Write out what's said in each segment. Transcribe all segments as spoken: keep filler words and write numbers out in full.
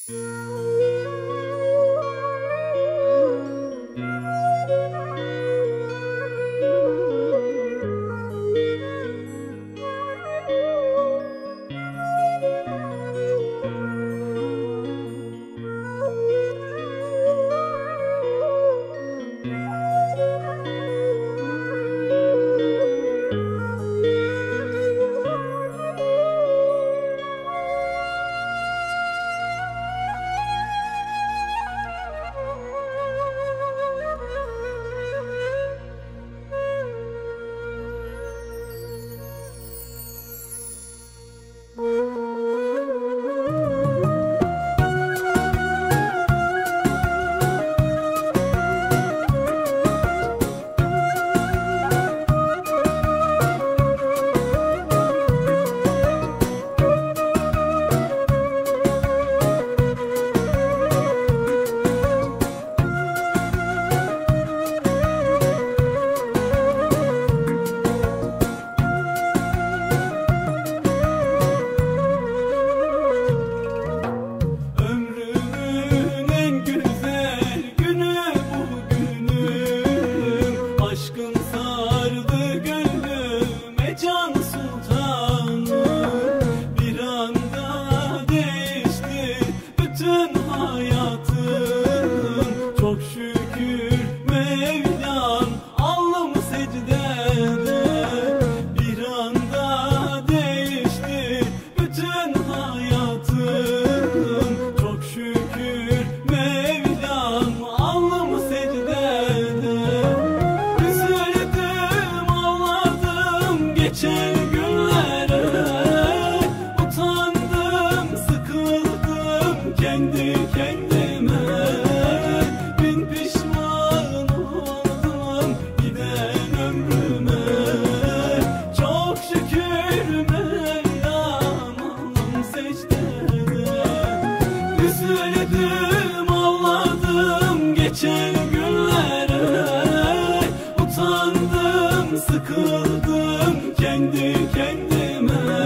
Sıkıldım kendi kendime,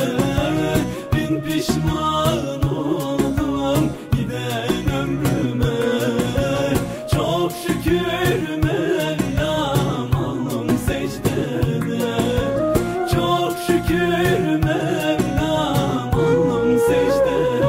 bin pişman oldum giden ömrüme. Çok şükür Mevlam alnım secdede, çok şükür Mevlam alnım secdede.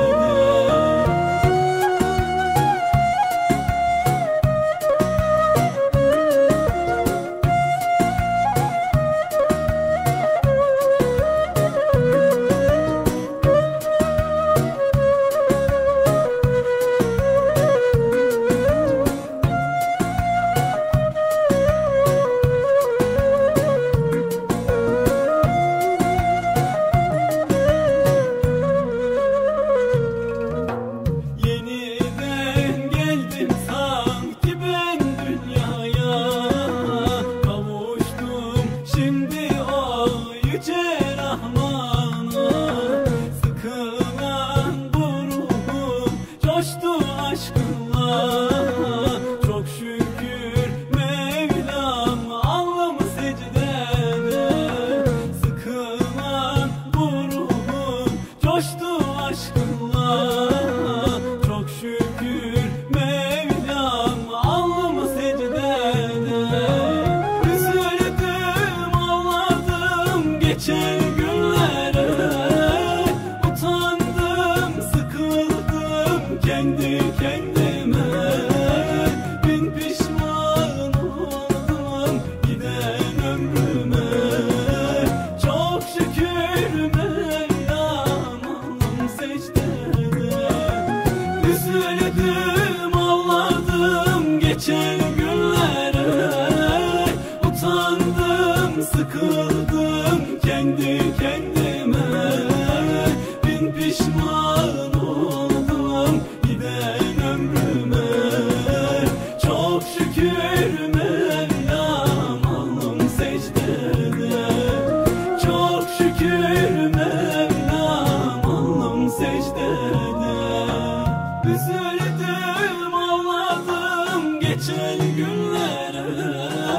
Kendi kendime, bin pişman oldum giden ömrüme. Çok şükür Mevlam alnım secdede, üzüldüm ağladım geçen günlere. Utandım sıkıldım kendi kendime, bin pişman oldum giden ömrüme. Çok şükür Mevlam alnım secdede, çok şükür Mevlam alnım secdede. Üzüldüm ağladım geçen günlere,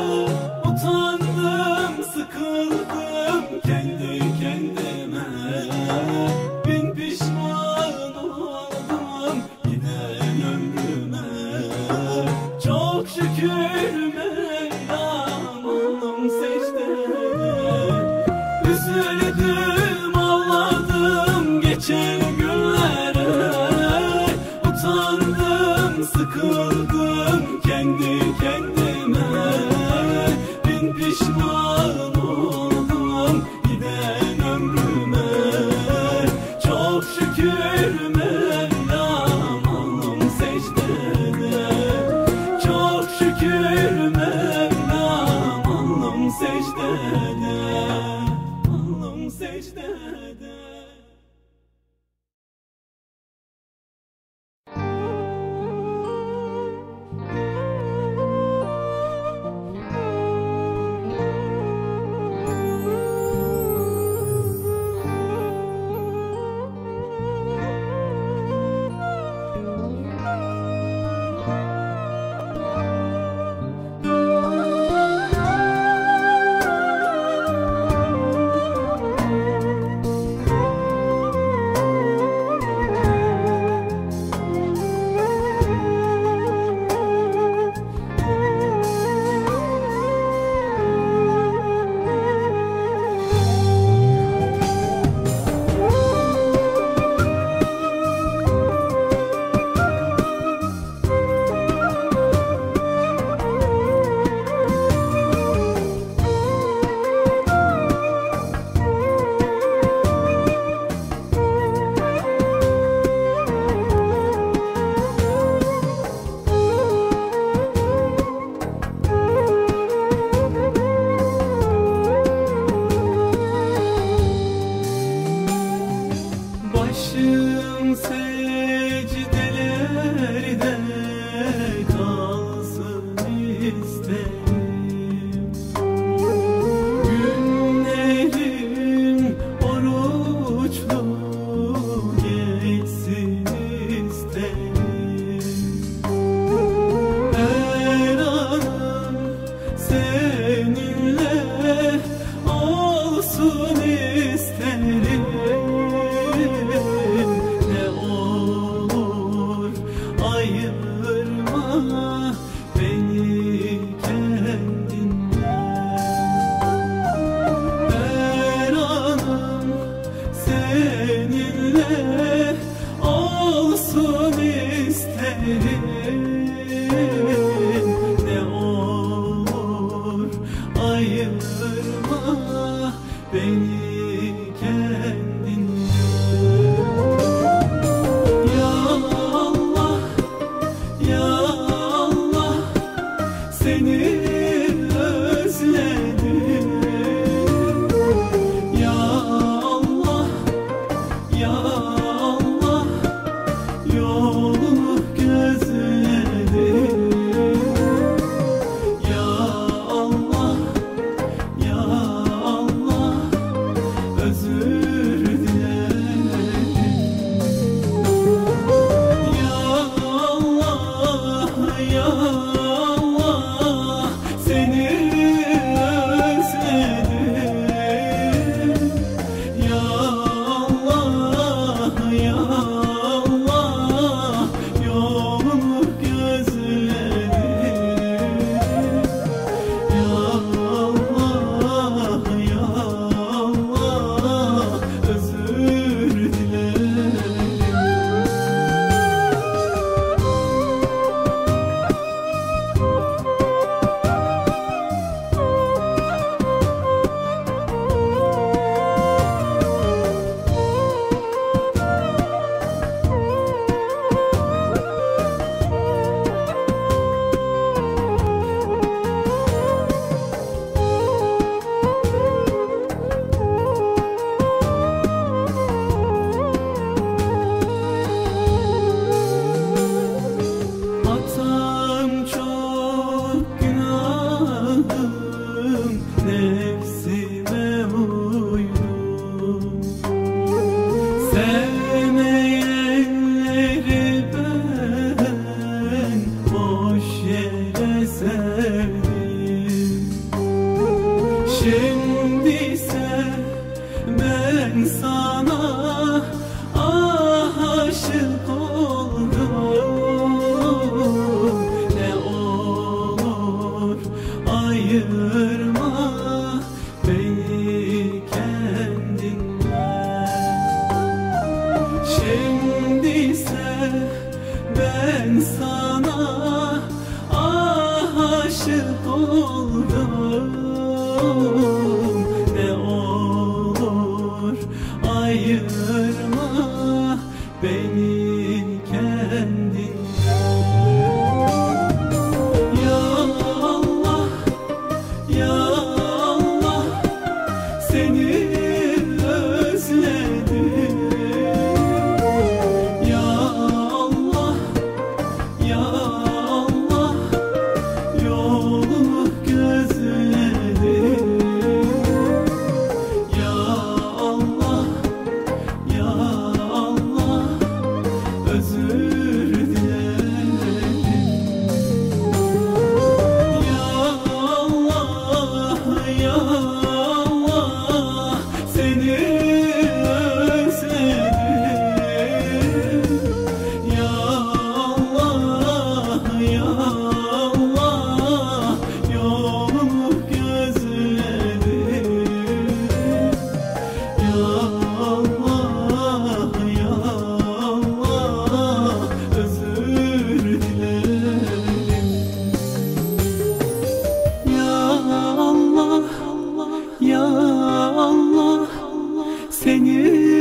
utandım sıkıldım kendi kendime, bin pişman oldum giden geçen günlere. Utandım, sıkıldım kendi kendime. Bin pişman oldum giden ömrüme. Çok şükür Mevlam alnım secdede. Çok şükür Mevlam alnım secdede. Alnım secdede. Başım secdelerde kalsın isterim. Günlerim oruçlu geçsin isterim. Her anım seninle olsun isterim. Ne olur ayırma beni kendinden. Her anım seninle olsun isterim. Ne olur ayırma beni kendinden. Ya Allah, ya Allah, seni özledim. Ya Allah, ya Allah, yolunu gözledim. Ya Allah, ya Allah, özür dilerim. Ya Allah, ya Allah, seni özledim. Ya Allah, ya Allah, yolunu gözledim. Ya Allah, ya Allah, özür dilerim. Hatam çok, günahım nefsime uydum. Sevmeyenleri ben boş yere sevdim. Şimdiyse ben sana aşık oldum. Ne olur ayırma beni kendinden. Şimdiyse ben sana aşık oldum. Ne olur ayırma beni kendinden. Ya Allah, ya Allah, seni özledim. Ya Allah, ya Allah, yolumu gözledim. Ya Allah, ya Allah, özür dilerim. Ya Allah, ya Allah, seni özledim. Ya Allah, ya Allah, yolumu gözledim. Ya Allah, ya Allah, özür dilerim. Ya Allah, ya Allah, seni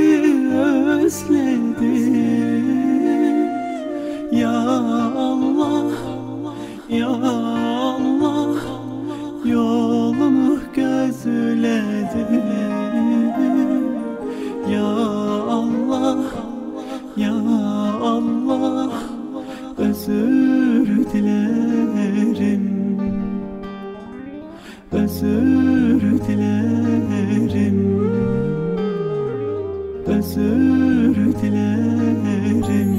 özledim. Ya Allah, ya Allah, yolumu gözledim. Ya Allah, ya Allah, özür dilerim. Özür dilerim. Özür dilerim.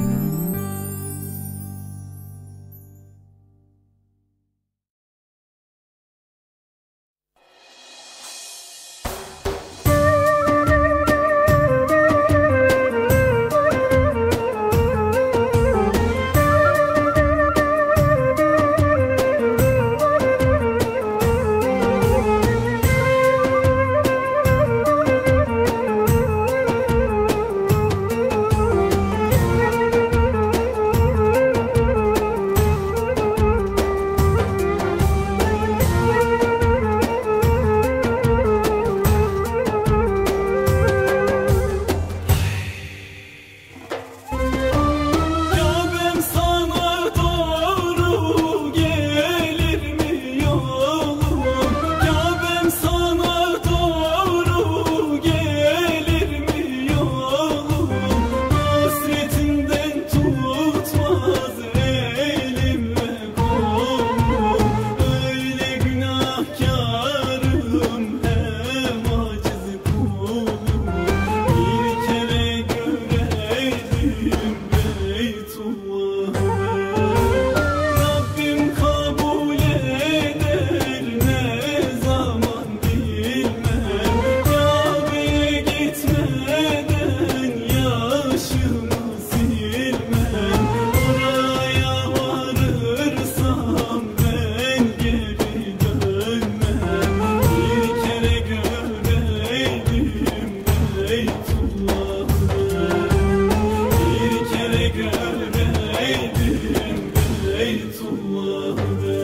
Kabe'm sana doğru gelir mi yolum? Kabe'm sana doğru gelir mi yolum? Hasretinden tutmaz elim ve kolum. Öyle günahkarım hem aciz kulum. Bir kere göreydim Beytullah'ı. Rabbim kabul eder ne zaman bilmem. Kabe'ye gitmeden yaşımı silmem. Oraya varırsam ben geri dönmem. Bir kere göreydim Beytullah'ı. Bir kere göreydim Beytullah'ı.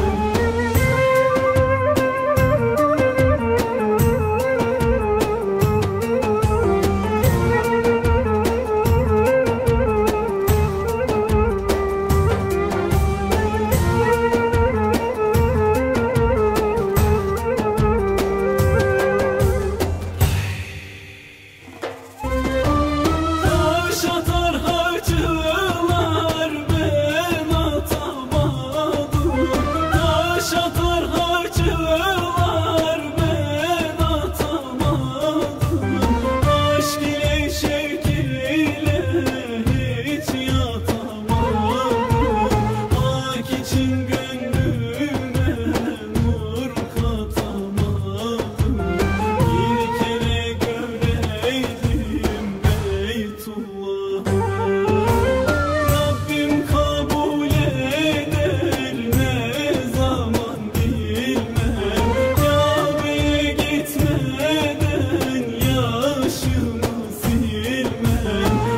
Taş atar hacılar ben atamadım. Taş atar hacılar ben atamadım. Aşk ile şevk ile hiç yatamadım. Hak için gönlüme nur katamadım. Bir kere göreydim Beytullah'ı. Rabbim kabul eder ne zaman bilmem. Kabe'ye gitmeden yaşımı silmem.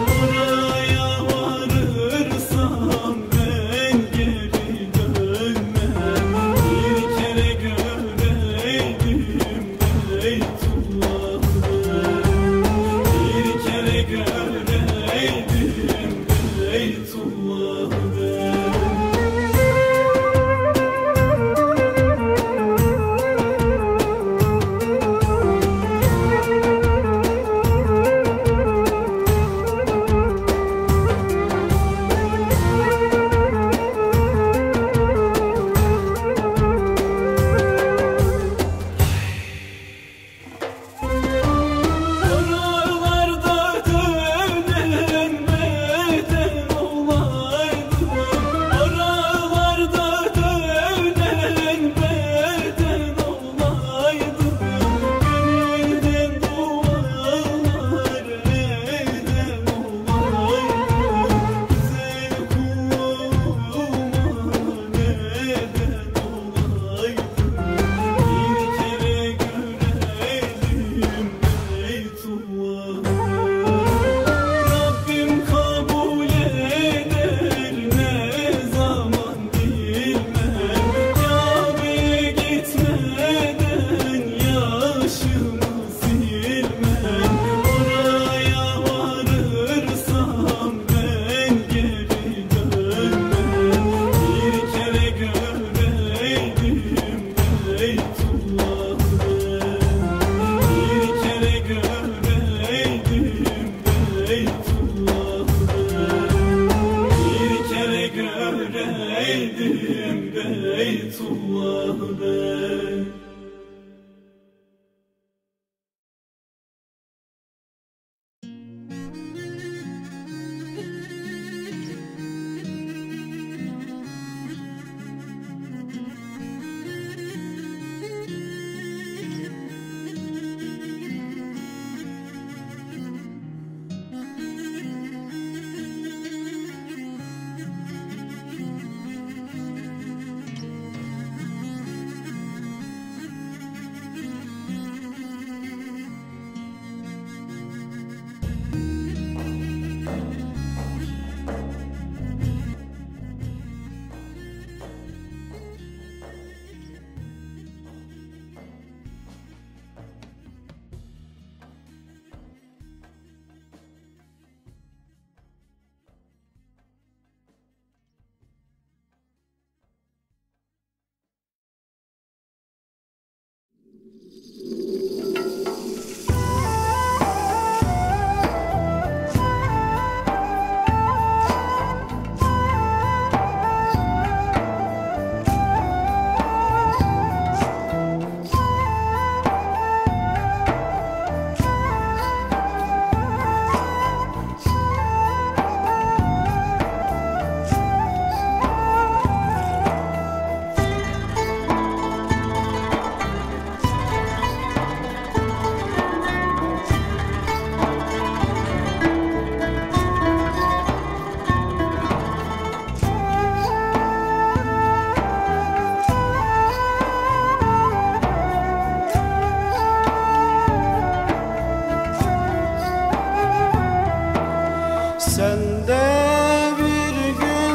Sen de bir gün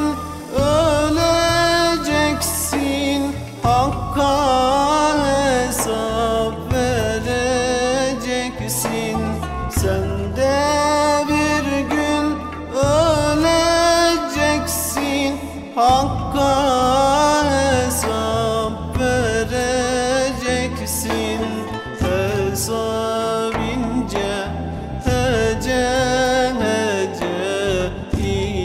öleceksin, Hakk'a hesap vereceksin. Sen de bir gün öleceksin, Hakk'a hesap vereceksin. Hesap ince, hece hece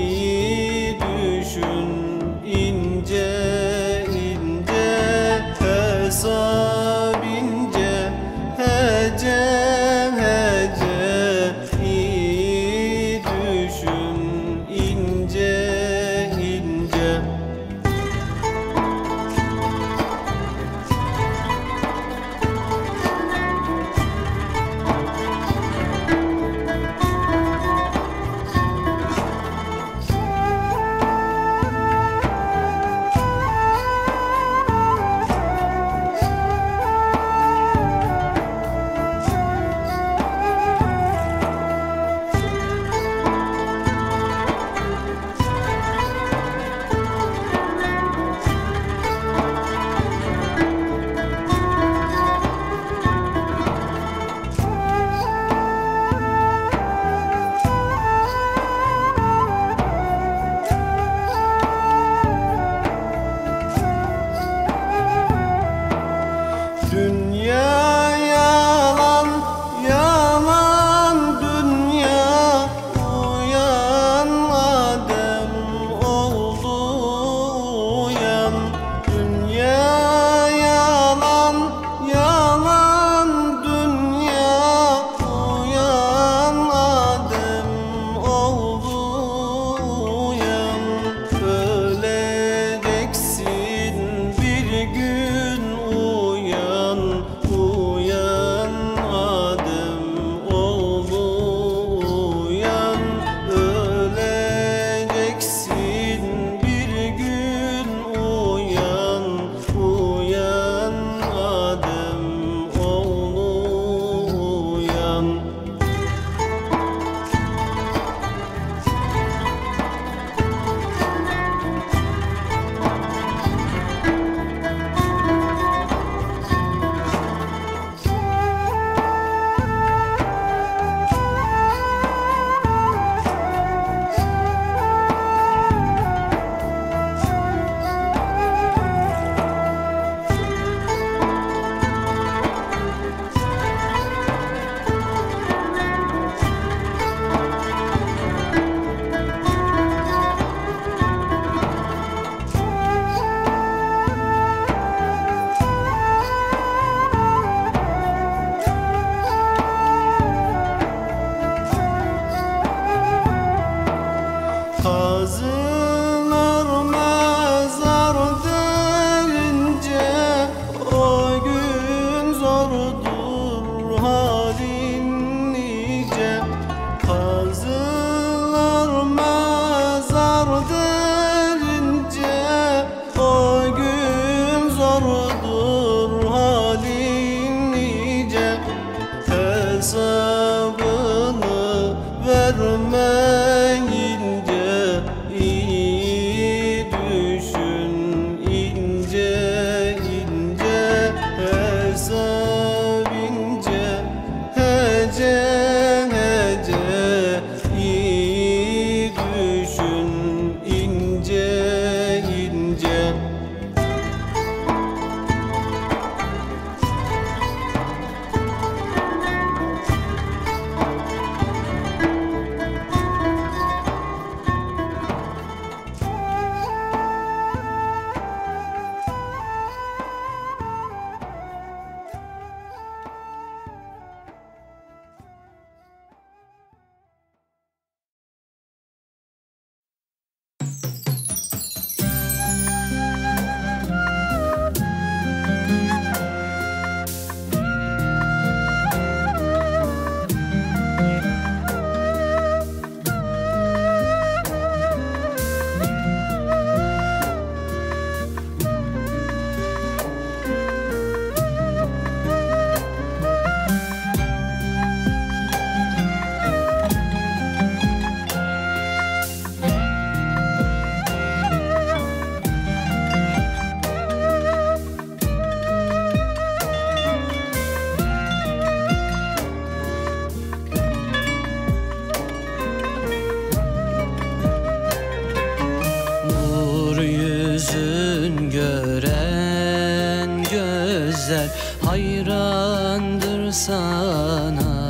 sana.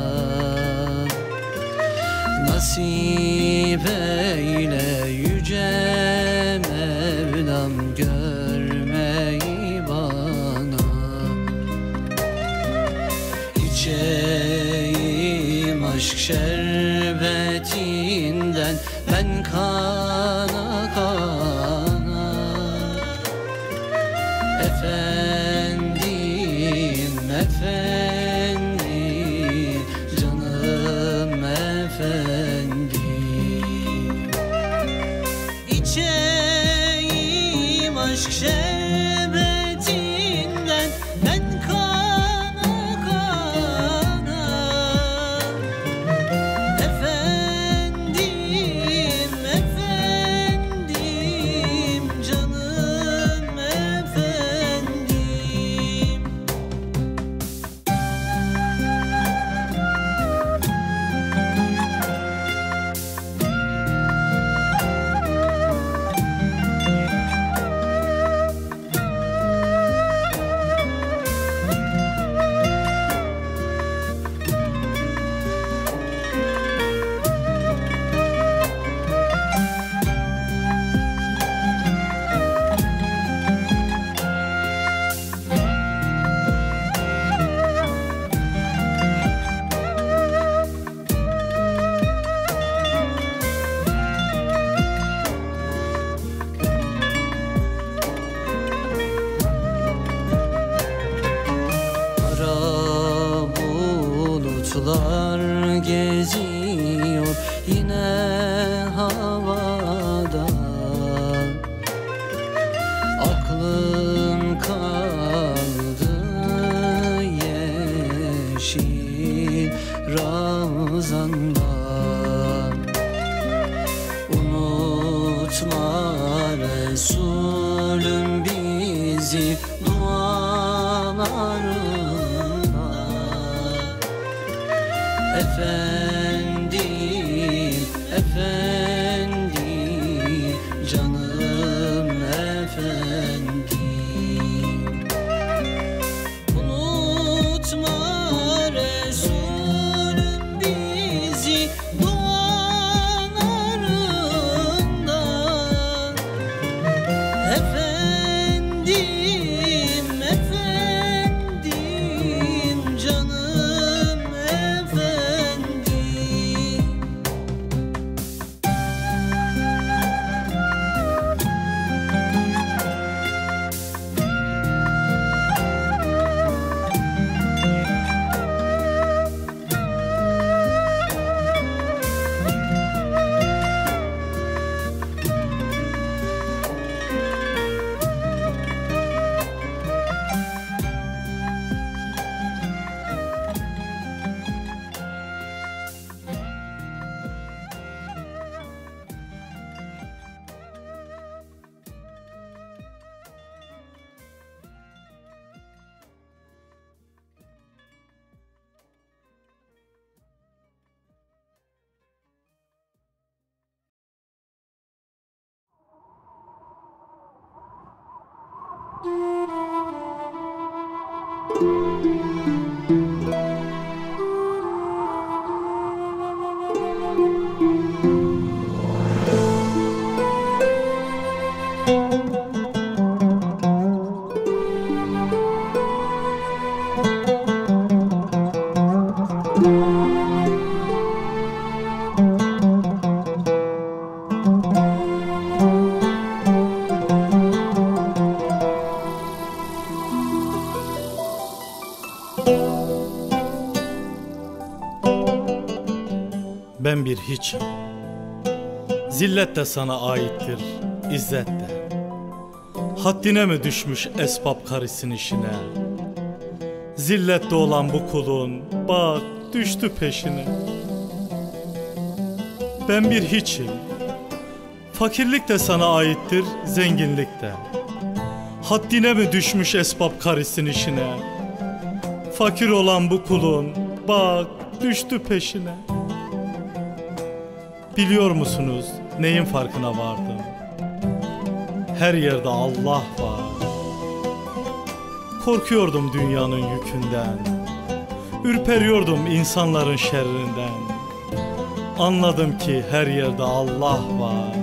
Nasip eyle yüce Mevlam görmeyi bana. İçeyim aşk şerbetinden ben kana kana. Efendim, efendim, canım efendim. İçeyim aşk şerbetinden ben kana kana. Efendim, efendim, canım efendim. Kara bulutlar geziyor yine havada. Aklım kaldı yeşil ravzanda. Unutma Resulüm bizi dualarına. Efendim, efendim, canım efendim. Unutma Resulüm bizi dualarında. Efendim, efendim, canım efendim. Ben bir hiçim. Zillet de sana aittir, izzet de. Haddine mi düşmüş esbab karısın işine? Zillette olan bu kulun bak düştü peşine. Ben bir hiçim. Fakirlik de sana aittir, zenginlik de. Haddine mi düşmüş esbab karısın işine? Fakir olan bu kulun bak düştü peşine. Biliyor musunuz neyin farkına vardım? Her yerde Allah var. Korkuyordum dünyanın yükünden. Ürperiyordum insanların şerrinden. Anladım ki her yerde Allah var.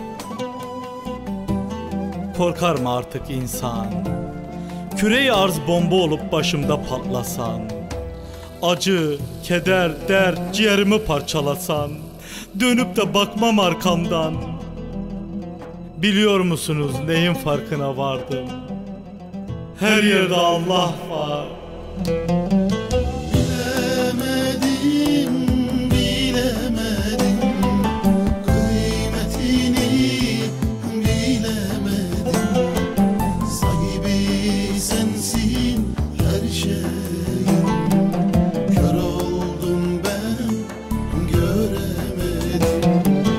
Korkar mı artık insan? Küre-i arz bomba olup başımda patlasan, acı, keder, dert ciğerimi parçalasan, dönüp de bakmam arkamdan. Biliyor musunuz neyin farkına vardım? Her yerde Allah var. Bilemedim, bilemedim, kıymetini bilemedim. Sahibi sensin her şeyin, kör oldum ben göremedim.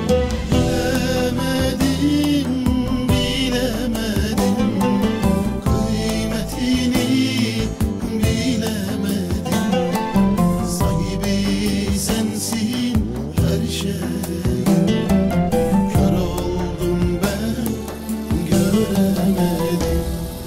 Bilemedim, bilemedim, kıymetini bilemedim. Sahibi sensin her şeyin, kör oldum ben göremedim.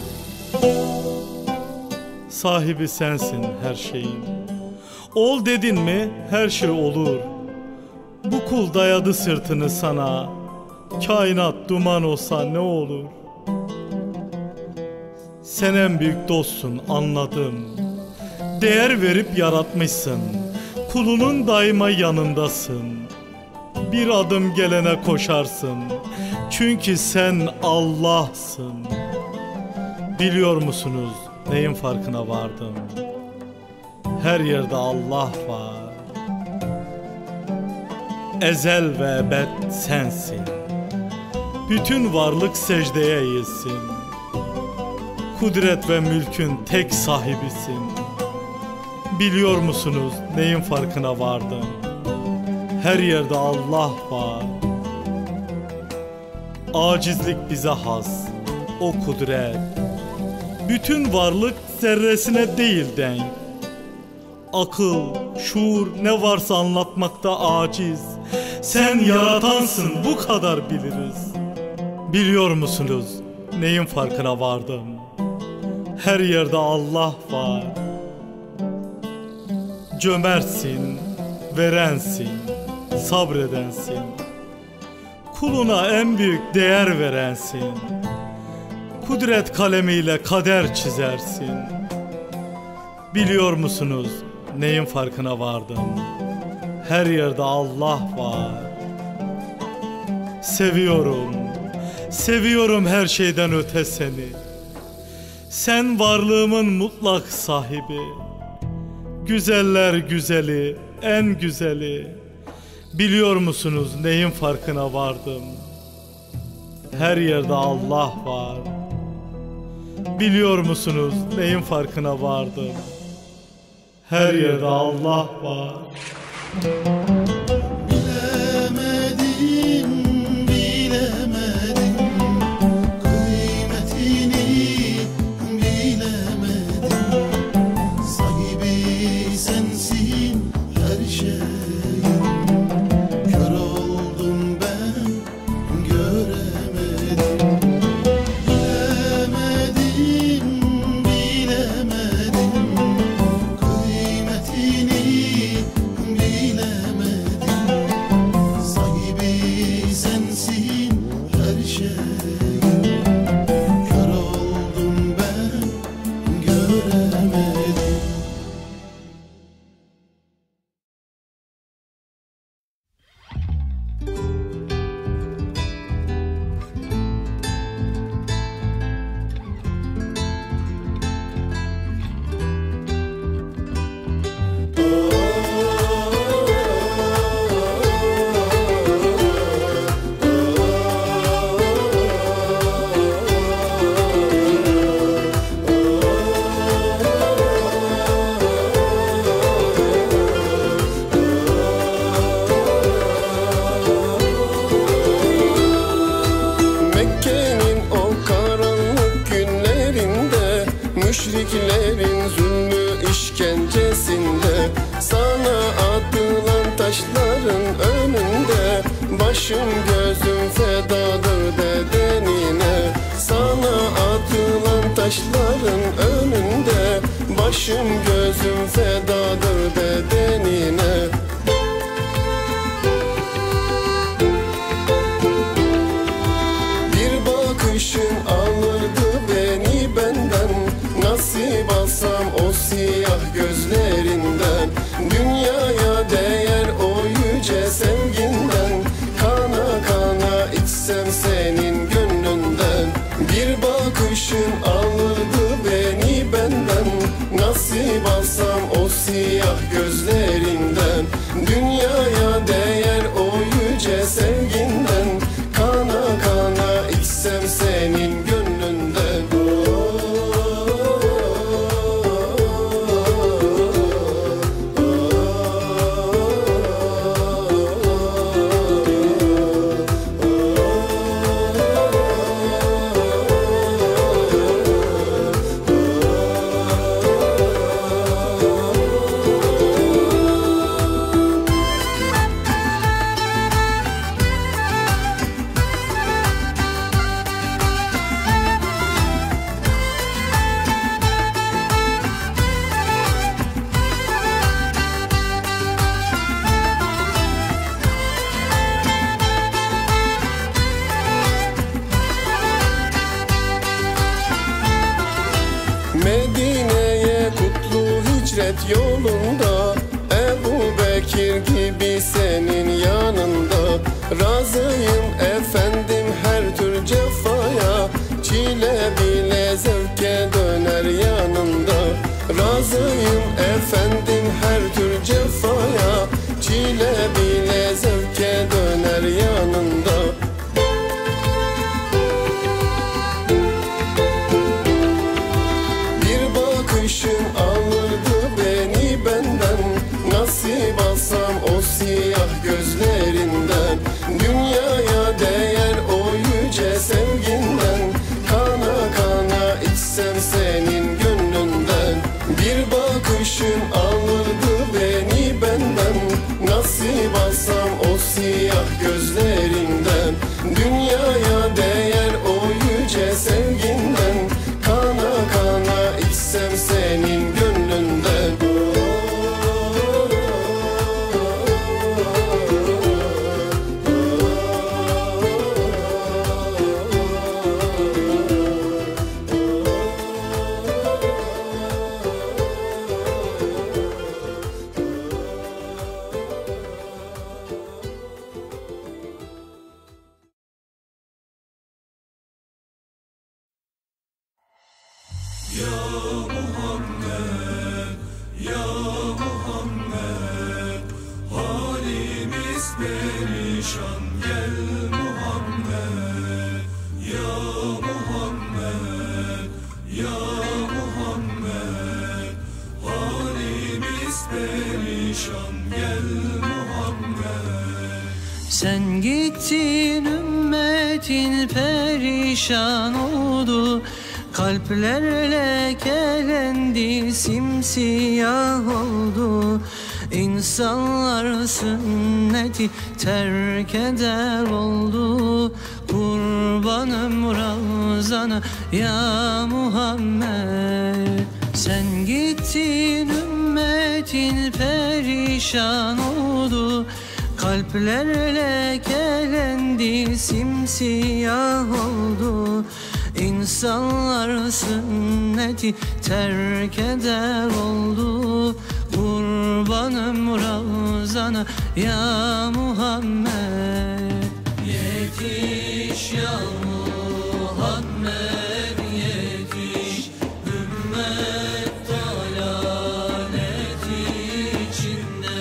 Sahibi sensin her şeyin. Ol dedin mi her şey olur. Bu kul dayadı sırtını sana. Kainat duman olsa ne olur? Sen en büyük dostsun, anladım. Değer verip yaratmışsın. Kulunun daima yanındasın. Bir adım gelene koşarsın. Çünkü sen Allah'sın. Biliyor musunuz neyin farkına vardım? Her yerde Allah var. Ezel ve ebed sensin. Bütün varlık secdeye eğilsin. Kudret ve mülkün tek sahibisin. Biliyor musunuz neyin farkına vardım? Her yerde Allah var. Acizlik bize has, o kudret. Bütün varlık zerresine değil denk. Akıl, şuur ne varsa anlatmakta aciz. Sen yaratansın, bu kadar biliriz. Biliyor musunuz neyin farkına vardım? Her yerde Allah var. Cömertsin, verensin, sabredensin. Kuluna en büyük değer verensin. Kudret kalemiyle kader çizersin. Biliyor musunuz neyin farkına vardım? Her yerde Allah var. Seviyorum, seviyorum her şeyden öte seni. Sen varlığımın mutlak sahibi. Güzeller güzeli, en güzeli. Biliyor musunuz neyin farkına vardım? Her yerde Allah var. Biliyor musunuz neyin farkına vardım? Her yerde Allah var. Bilemedim, bilemedim, kıymetini bilemedim. Sahibi sensin her şeyin, kör oldum ben göremedim. Bilemedim, bilemedim, kıymetini bilemedim. Sahibi sensin her şeyin, kör oldum ben göremedim. Mekke'nin o karanlık günlerinde, müşriklerin zulmü işkencesinde, sana atılan taşların önünde, başım gözüm fedadır dedenine. Sana atılan taşların önünde, Başım gözüm fedadır bedenine. Bir bakışın alırdı beni benden, nasip alsam o siyah gözlerinden. Dünyaya değer o yüce sevginden, kana kana içsem senin gönlünden. Bir bakışın alırdı beni benden, nasip alsam o siyah gözlerinden. Dünyaya değer o yüce sevginden, kana kana içsem senin gönlünden. Medine'ye kutlu hicret yolunda, Ebu Bekir gibi senin yanında. Razıyım efendim her tür cefaya, çile bile zevke döner yanında. Razıyım efendim her tür cefaya, çile bile zevke döner yanında. Bakışın alırdı beni benden, nasip alsam o siyah gözlerinden. Dünyaya değer o yüce sevginden, kana kana içsem senin gönlünden. Bir bakışın alırdı beni benden, nasip alsam o siyah gözlerinden. Dünyaya değer o yüce sevginden, kana kana içsem senin gönlünden. Sen gittin, ümmetin perişan oldu. Kalpler lekelendi, simsiyah oldu. İnsanlar sünneti terk eder oldu. Kurbanım Ravzana ya Muhammed. Sen gittin, ümmetin perişan oldu. Kalpler lekelendi, simsiyah oldu. İnsanlar sünneti terk eder oldu. Kurbanım Ravzana ya Muhammed. Yetiş ya Muhammed, yetiş. Ümmet dalalet içinde.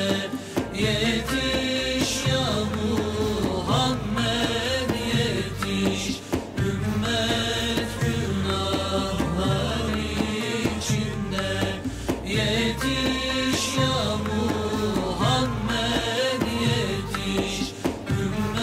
Yetiş ya Muhammed, yetiş. Ümmet günahlar içinde. Yetiş ya Muhammed, yetiş. Ümmet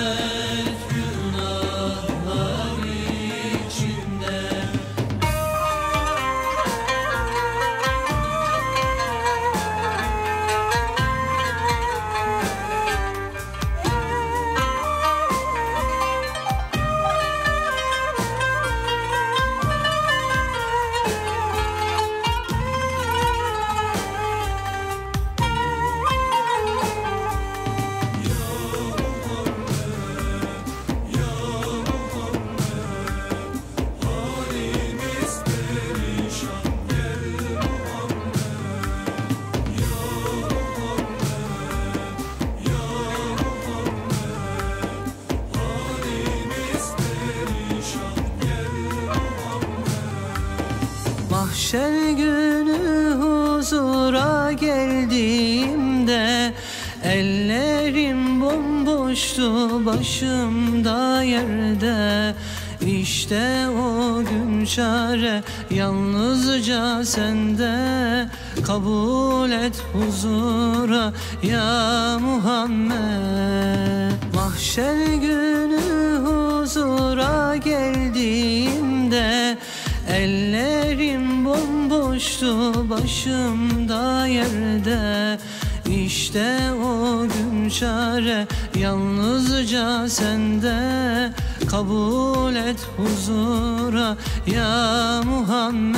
Mahşer günü huzura geldiğimde ellerim bomboştu, başımda yerde. İşte o gün çare yalnızca sende, kabul et huzura ya Muhammed. Mahşer günü huzura geldiğimde ellerim bomboştu, başımda yerde. İşte o gün çare yalnızca sende, kabul et huzura ya Muhammed.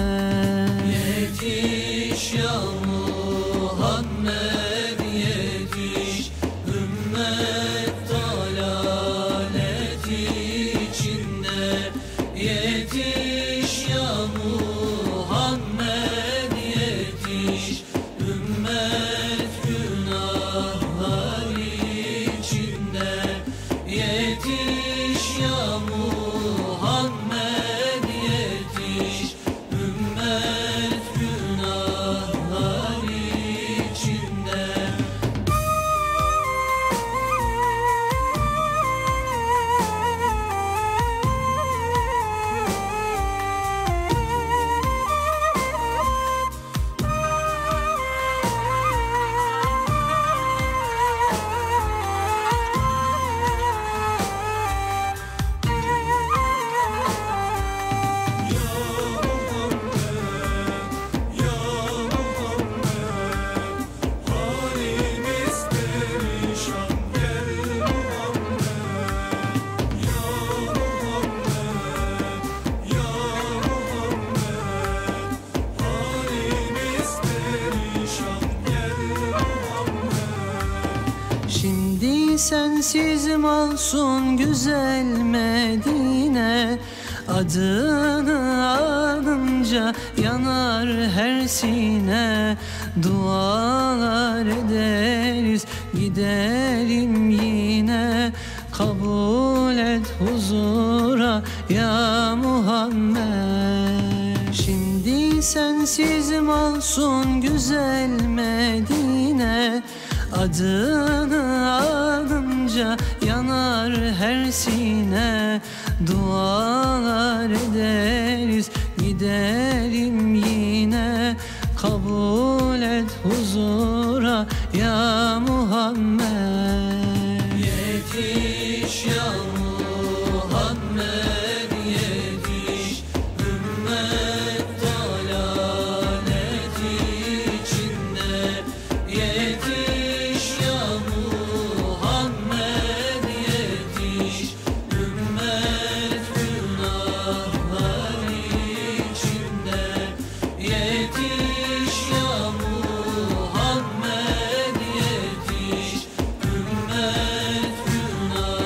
Yetiş ya Muhammed, yetiş, ümmet dalalet içinde. Yetiş ya Muhammed, yetiş, ümmet günahlar içinde. Yetiş ya Muhammed, yetiş, ümmet günahlar içinde. Şimdi sensiz masum güzel Medine, adını anınca yanar her sine. Dualar ederiz giderim yine, kabul et huzura ya Muhammed. Şimdi sensiz masum güzel Medine, adını anınca yanar her sine. Dualar ederiz giderim yine, kabul et huzura ya Muhammed. Yetiş ya Muhammed, yetiş, ümmet dalalet içinde. Yetiş ya Muhammed, yetiş, ümmet günahlar içinde. Yetiş ya Muhammed, yetiş, ümmet günahlar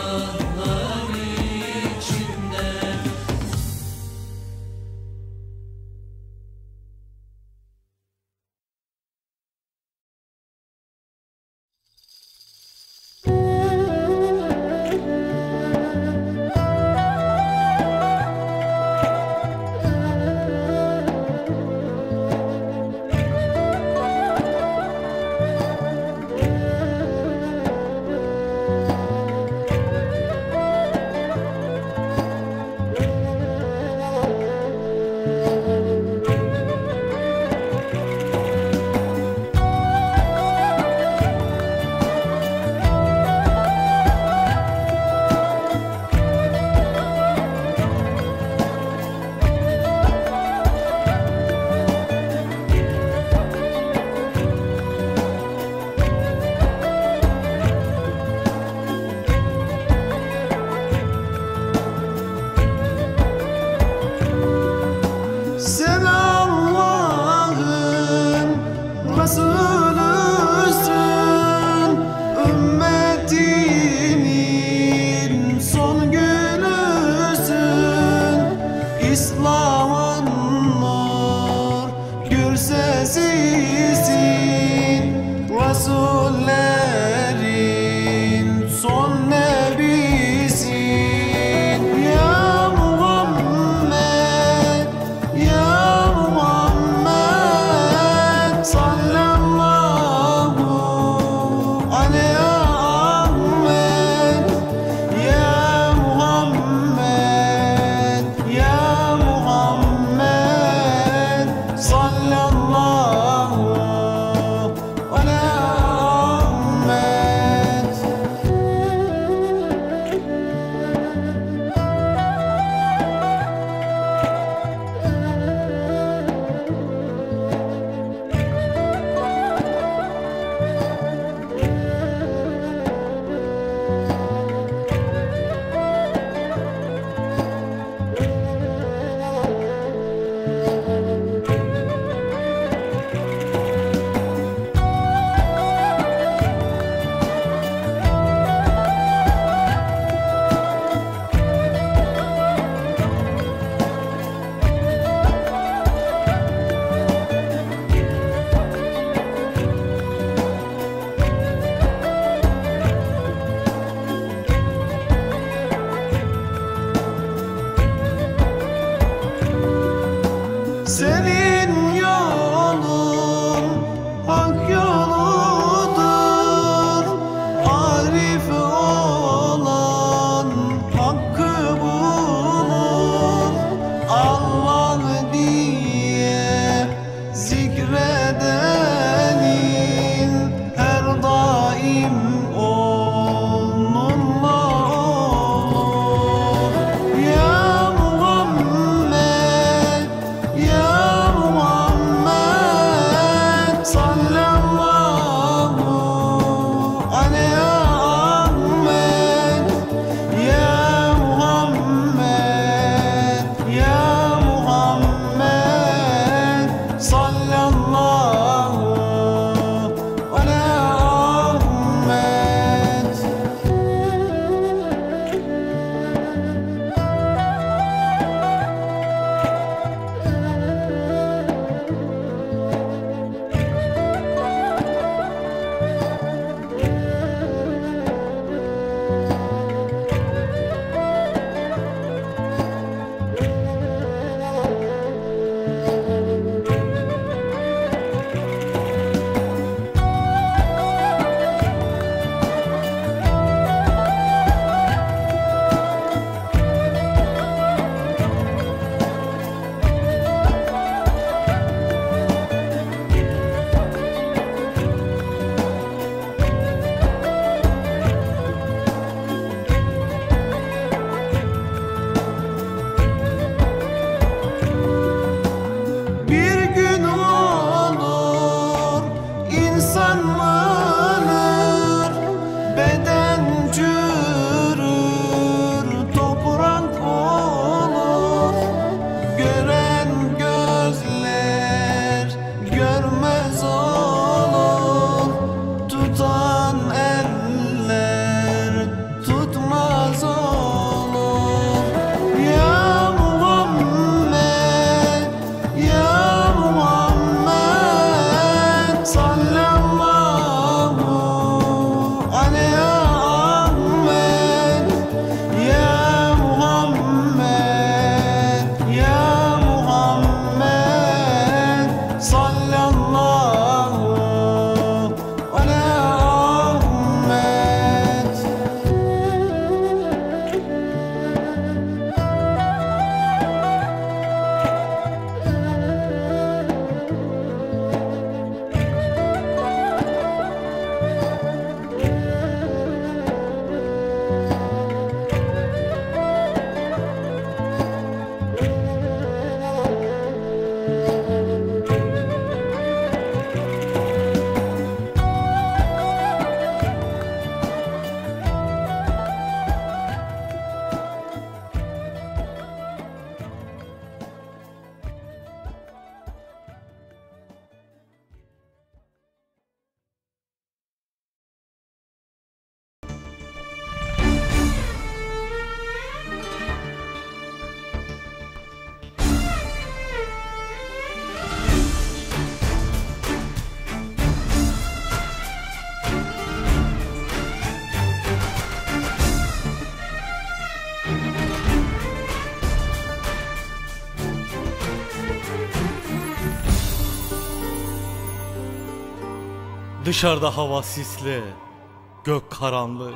Dışarıda hava sisli, gök karanlık.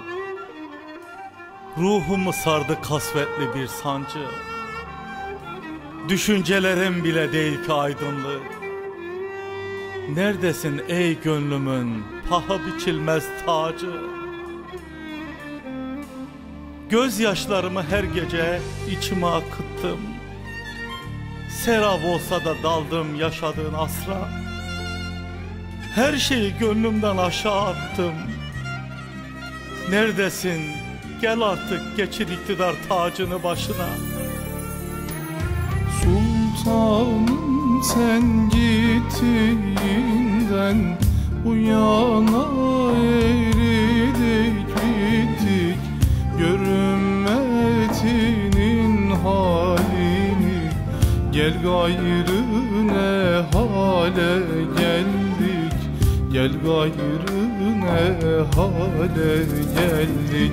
Ruhumu sardı kasvetli bir sancı. Düşüncelerim bile değil ki aydınlık. Neredesin ey gönlümün paha biçilmez tacı? Gözyaşlarımı her gece içime akıttım. Serap olsa da daldım yaşadığın asra. Her şeyi gönlümden aşağı attım. Neredesin? Gel artık geçir iktidar tacını başına. Sultanım sen gittiğinden bu yana eridik bittik. Görünmedinin halini gel gayrı ne hale geldik. Gel gayrı ne hale geldik.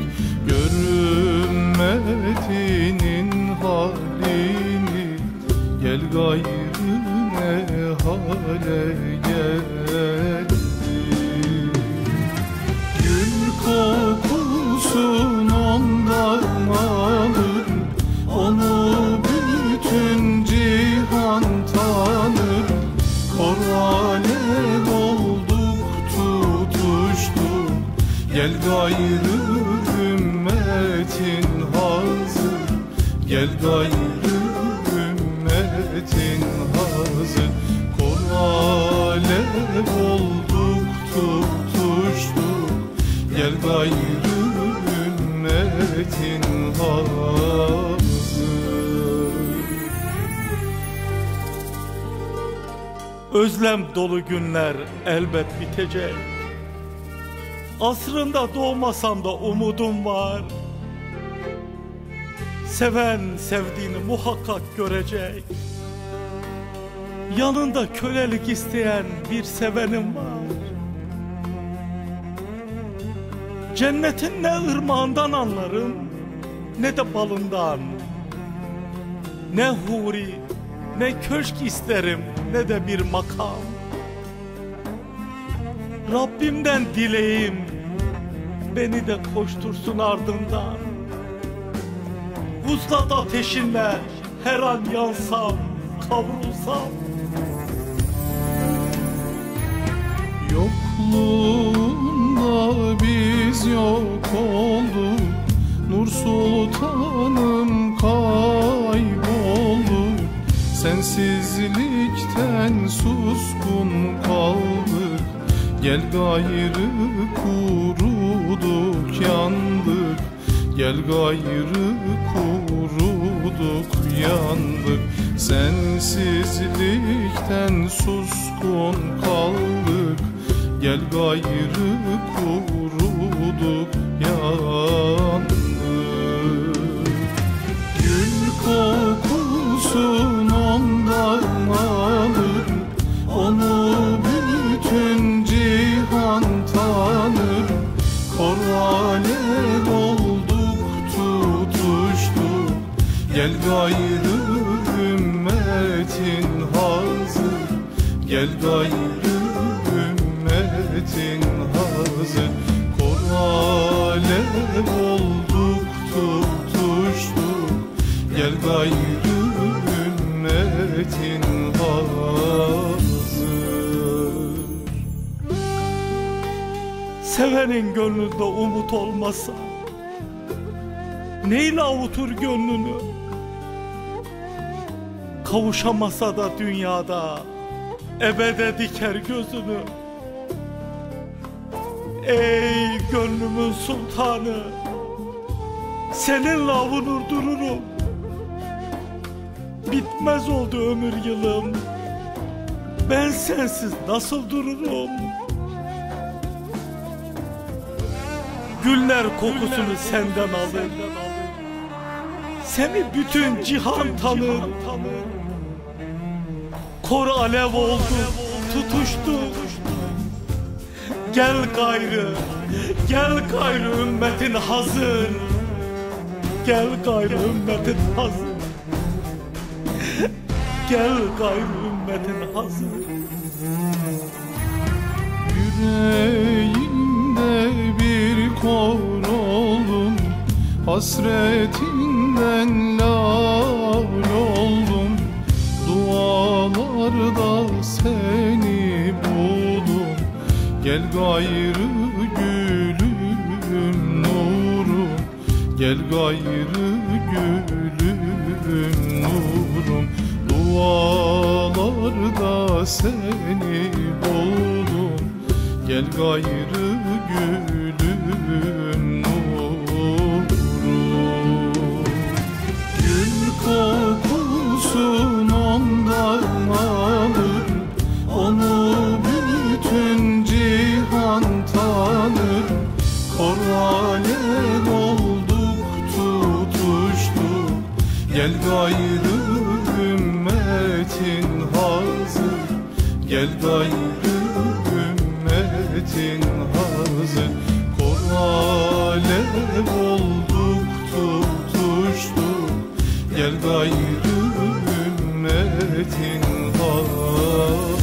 Görünmedinin halini gel gayrı ne hale geldik. Gül kokusun ondan alır, onu bütün cihan tanır. Kor alev olduk tutuştuk, gel gayrı ümmetin hazır. Gel gayrı ümmetin hazır. Kor alev olduk tutuştuk, gel gayrı ümmetin hazır. Özlem dolu günler elbet bitecek. Asrında doğmasam da umudum var. Seven sevdiğini muhakkak görecek. Yanında kölelik isteyen bir sevenim var. Cennetin ne ırmağından anlarım, ne de balından. Ne huri, ne köşk isterim, ne de bir makam. Rabbimden dileğim, beni de koştursun ardından. Vuslat ateşinle her an yansam, kavrulsam. Yokluğunda biz yok olduk, Nur Sultanım kayboldu. Sensizlikten suskun kaldık, gel gayrı kuruduk yandık. Gel gayrı kuruduk yandık. Sensizlikten suskun kaldık, gel gayrı kuruduk yandık. Gül kokusun ondan alır, onu bütün cihan tanır. Kor alev olduk tutuştuk, gel gayrı ümmetin hazır. Gel gayrı ümmetin hazır. Kor alev olduk tutuştuk, gel gayrı ümmetin hazır. Sevenin gönlünde umut olmasa neyle avutur gönlünü? Kavuşamasa da dünyada ebede diker gözünü. Ey gönlümün sultanı, seninle avunur dururum. Bitmez oldu ömür yılım, ben sensiz nasıl dururum? Güller kokusunu senden alır, seni bütün cihan tanır. Kor alev oldu, tutuştu. Gel gayrı, gel gayrı ümmetin hazır. Gel gayrı ümmetin hazır. gel gayrı ümmetin hazır. yüreğimde bir kor oldum, hasretinden lal oldum. Dualarda seni buldum, gel gayrı gülüm nurum, gel gayrı gülüm nurum. Dualarda seni buldum, gel gayrı gülüm nurum. Gül kokusun ondan alır, onu bütün cihan tanır. Kor alev olduk tutuştuk, gel gayrı ümmetin hazır, gel gayrı ümmetin hazır. Kor alev olduk tutuştuk, gel gayrı ümmetin hazır.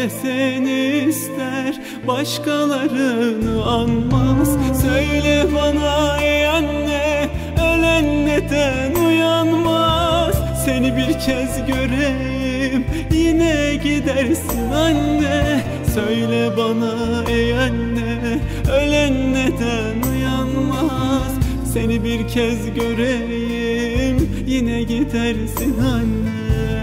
de seni ister, başkalarını anmaz. Söyle bana ey anne, ölen neden uyanmaz? Seni bir kez göreyim, yine gidersin anne. Söyle bana ey anne, ölen neden uyanmaz? Seni bir kez göreyim, yine gidersin anne.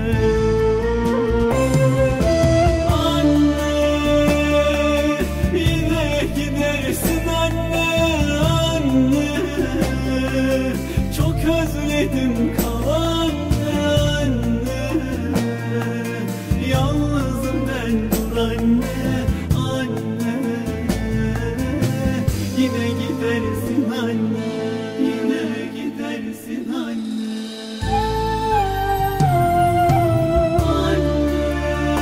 Özledim kalan anne, yalnızım ben dur anne, anne. Yine gidersin anne, yine gidersin anne. Anne,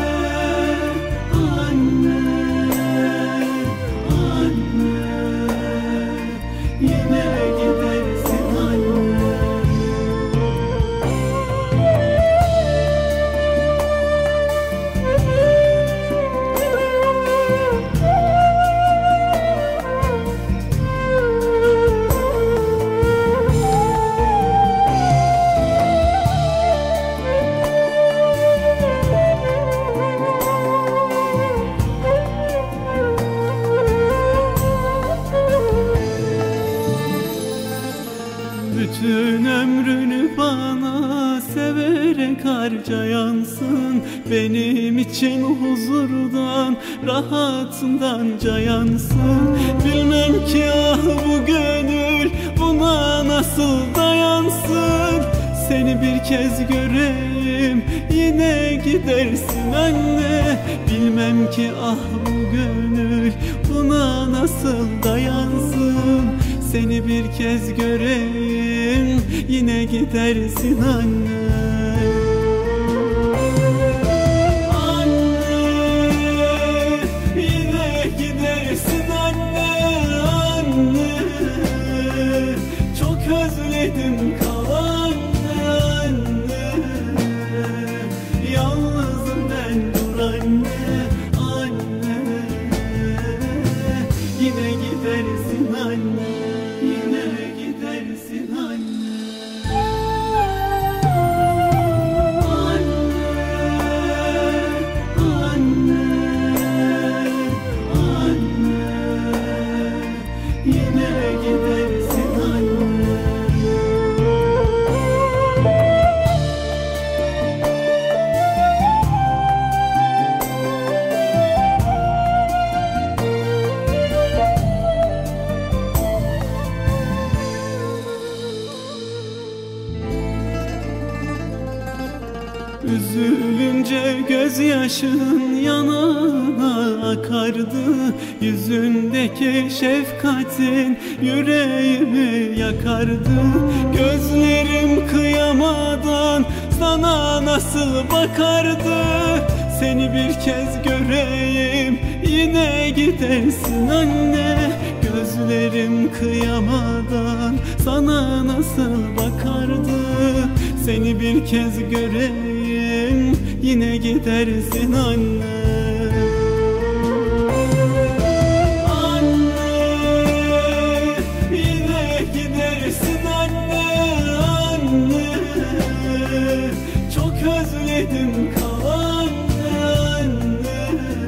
anne, anne. Yine gidersin anne. Bütün ömrünü bana severek harcayansın. Benim için huzurdan, rahatından cayansın. Bilmem ki ah bu gönül buna nasıl dayansın. Seni bir kez göreyim, yine gidersin anne. Bilmem ki ah bu gönül buna nasıl dayansın. Seni bir kez göreyim, yine gidersin anne. Anne, yine gidersin anne, anne. Çok özledim kalan anne. Yalnızım ben dur anne, anne. Yine gidersin anne, yine gidersin anne. Anne, anne, anne. Yine gidersin anne. Üzülünce gözyaşın yanağına akardı. Yüzündeki şefkatin yüreğimi yakardı. Gözlerim kıyamadan sana nasıl bakardı. Seni bir kez göreyim, yine gidersin anne. Gözlerim kıyamadan sana nasıl bakardı. Seni bir kez göreyim, yine gidersin anne. Anne, yine gidersin anne, anne. Çok özledim kalan anne.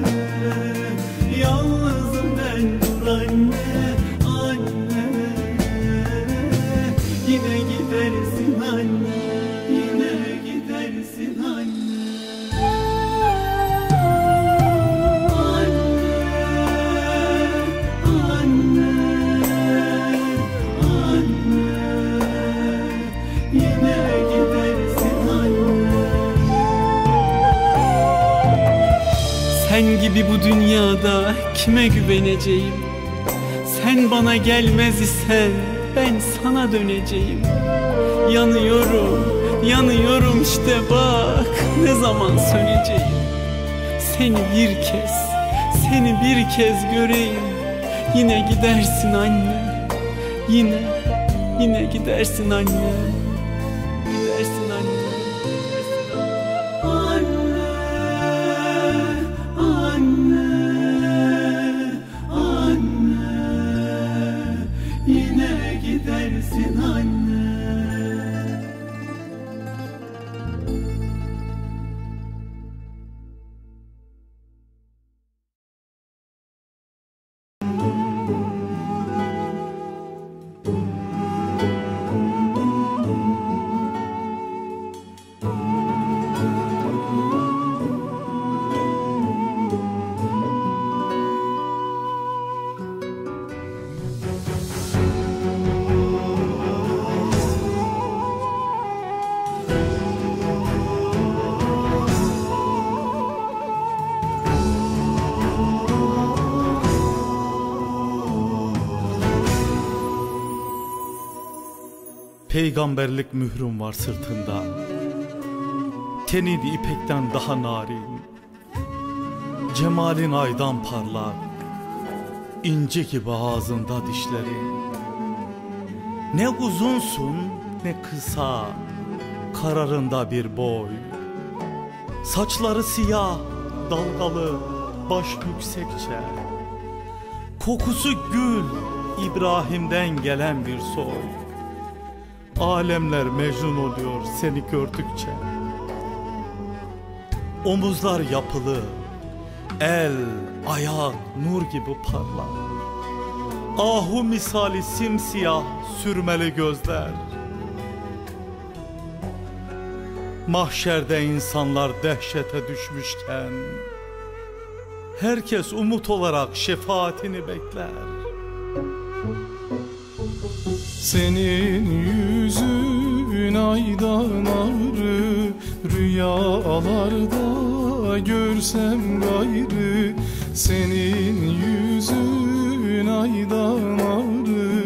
Yalnızım ben dur anne, anne. Yine gidersin anne, yine gidersin anne. Anne, anne, anne. Yine gidersin anne. Sen gibi bu dünyada kime güveneceğim? Sen bana gelmez isen ben sana döneceğim. Yanıyorum, yanıyorum işte bak ne zaman söneceğim. Seni bir kez, seni bir kez göreyim. Yine gidersin anne, yine, yine gidersin anne. Gidersin anne. Anne, anne. Peygamberlik mührüm var sırtında. Tenin ipekten daha narin, cemalin aydan parlak, ince gibi ağzında dişlerin. Ne uzunsun ne kısa, kararında bir boy. Saçları siyah, dalgalı, baş yüksekçe. Kokusu gül, İbrahim'den gelen bir soy. Alemler mecnun oluyor seni gördükçe. Omuzlar yapılı, el, ayak nur gibi parlak. Ahu misali simsiyah sürmeli gözler. Mahşerde insanlar dehşete düşmüşken herkes umut olarak şefaatini bekler. Senin yüzün aydan ağrı, rüyalarda görsem gayrı. Senin yüzün aydan ağrı,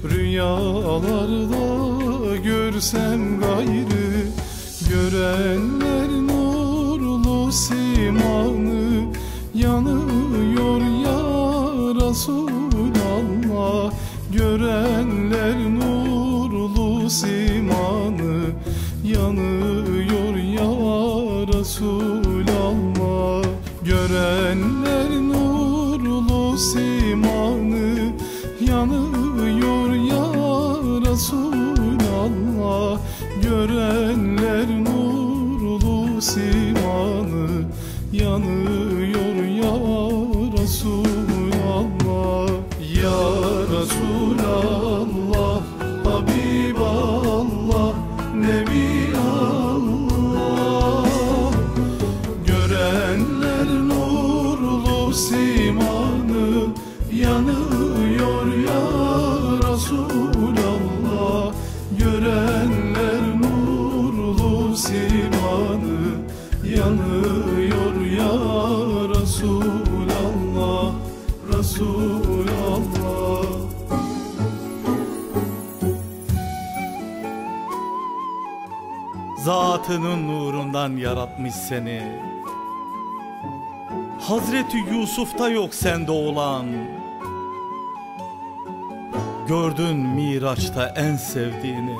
rüyalarda görsem gayrı. Görenler nurlu simanı, yanıyor ya Resulallah. Görenler nurlu simanı, yanıyor ya Resulallah. Görenler nurlu simanı, yanıyor ya Resulallah. Görenler nurlu simanı, yanıyor ya Resulallah. Ya Resulallah, Habiballah, Nebiallah. Görenler nurlu simanı, yanıyor ya Resulallah. Görenler nurlu simanı, yanıyor ya Resulallah, Resulallah. Zatının nurundan yaratmış seni. Hazreti Yusuf'ta yok sende olan. Gördün Miraç'ta en sevdiğini.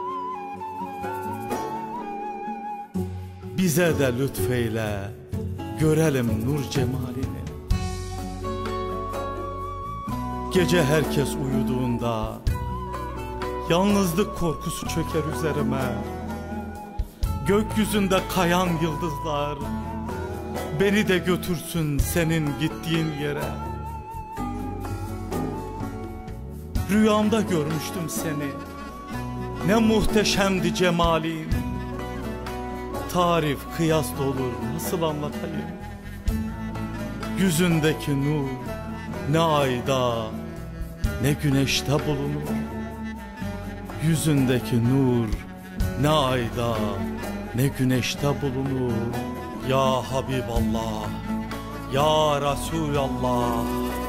Bize de lütfeyle, görelim nur cemalini. Gece herkes uyuduğunda yalnızlık korkusu çöker üzerime. Gökyüzünde kayan yıldızlar beni de götürsün senin gittiğin yere. Rüyamda görmüştüm seni, ne muhteşemdi cemalin. Tarif kıyas olur nasıl anlatayım. Yüzündeki nur ne ayda ne güneşte bulunur. Yüzündeki nur ne ayda ne güneşte bulunur. Ya Habiballah, ya Resulallah.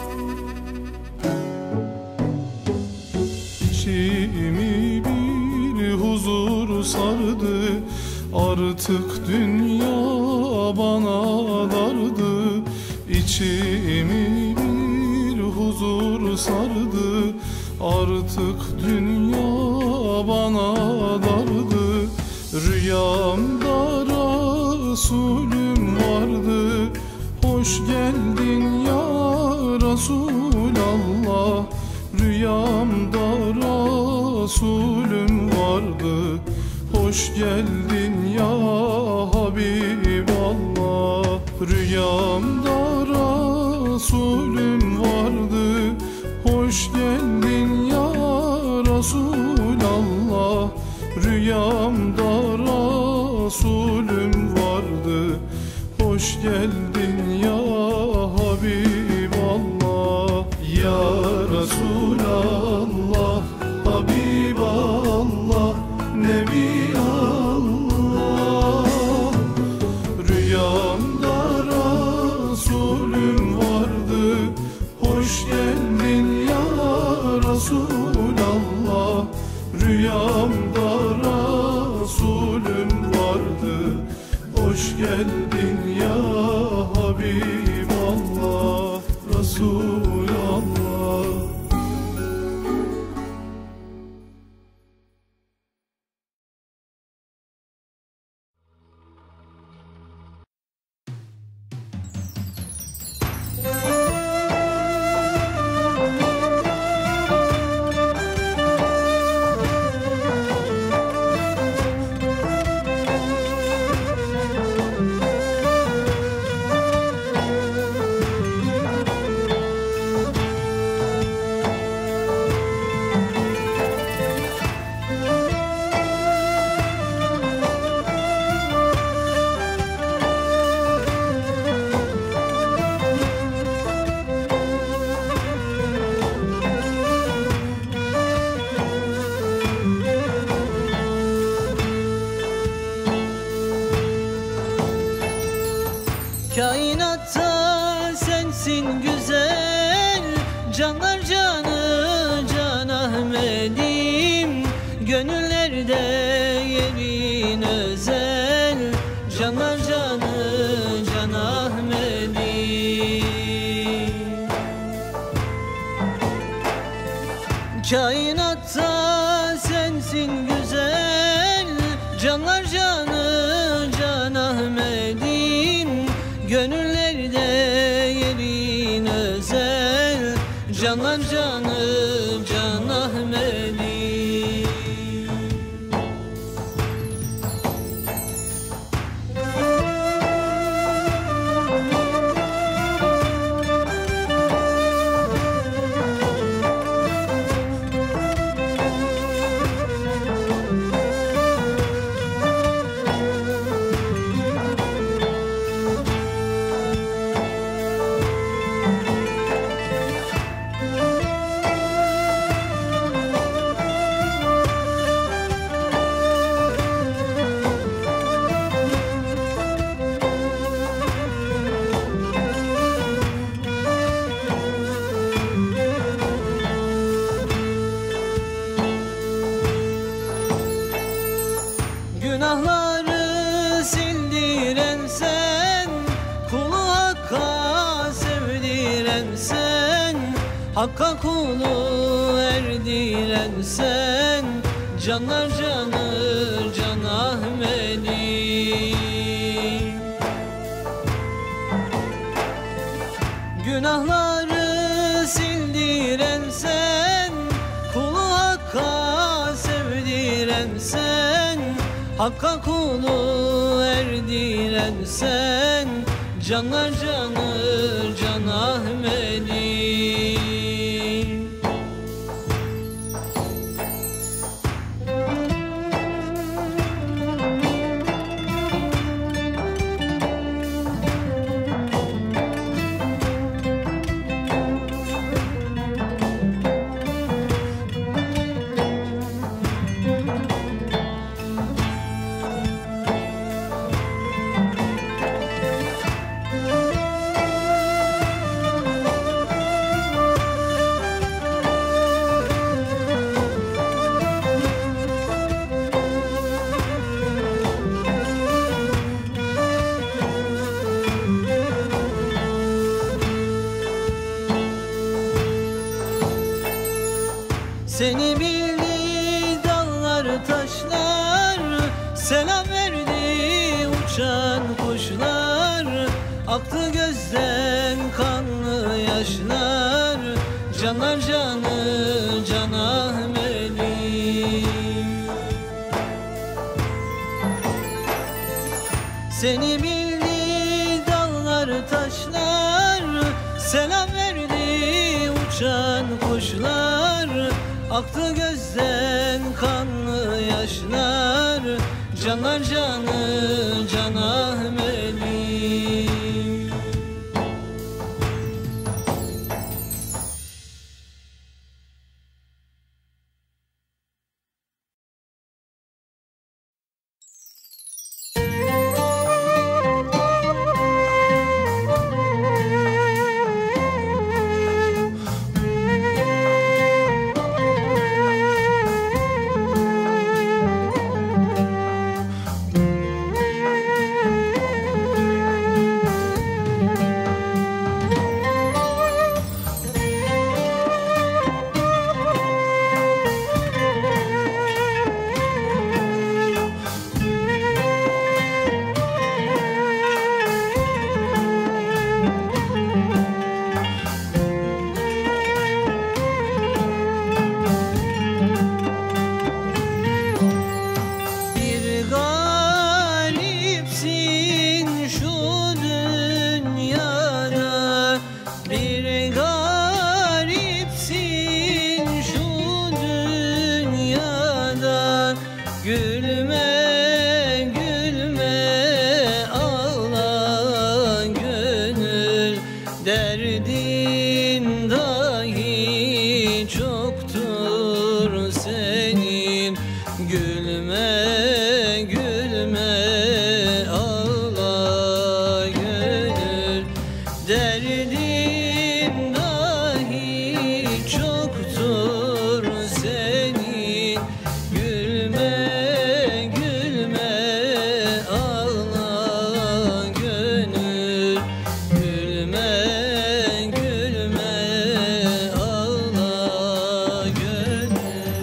İçimi bir huzur sardı, artık dünya bana dardı. İçimi bir huzur sardı, artık dünya bana dardı. Rüyamda Resulüm vardı, hoş geldin ya Resulallah. Rüyamda Resulüm vardı, hoş geldin ya Habiballah. Rüyamda Resulüm vardı, hoş geldin ya Resulallah. Rüyamda Resulüm vardı, hoş geldin ya Habiballah. Ya Resulallah, Habiballah, Nebiallah. Rüyamda Resulüm vardı, hoş geldin ya Resulallah. Rüyamda Rüyamda Resulüm vardı. Hoş geldin ya Habiballah, Resulallah. Kainatta sensin güzel, canlar canı Can Ahmet'im. Gönüllerde yerin özel, canlar canı Can Ahmet'im. Kainatta sensin güzel, canlar canı Can Ahmet'im. Gönüllerde yerin özel, canlar canı Can Ahmet'im. Günahları sildiren sen, kulu Hakk'a sevdiren sen, Hakk'a kulu erdiren sen, canlar canı Can Ahmet'im. Günahları sildiren sen, kulu Hakk'a sevdiren sen, Hakk'a kulu erdiren sen, canlar canı Can Ahmet'im. Seni bildi dağlar taşlar, selam verdi uçan kuşlar. Aktı gözden kanlı yaşlar, canlar canı Can Ahmet'im. Seni bildi dağlar taşlar, selam verdi uçan kuşlar. Aktı gözden kanlı yaşlar, canlar canı Can Ahmet'im. Derdin dahi çoktur senin. Gülme gülme ağla gönül. Derdin dahi çoktur senin. Gülme gülme ağla gönül. Gülme gülme ağla gönül.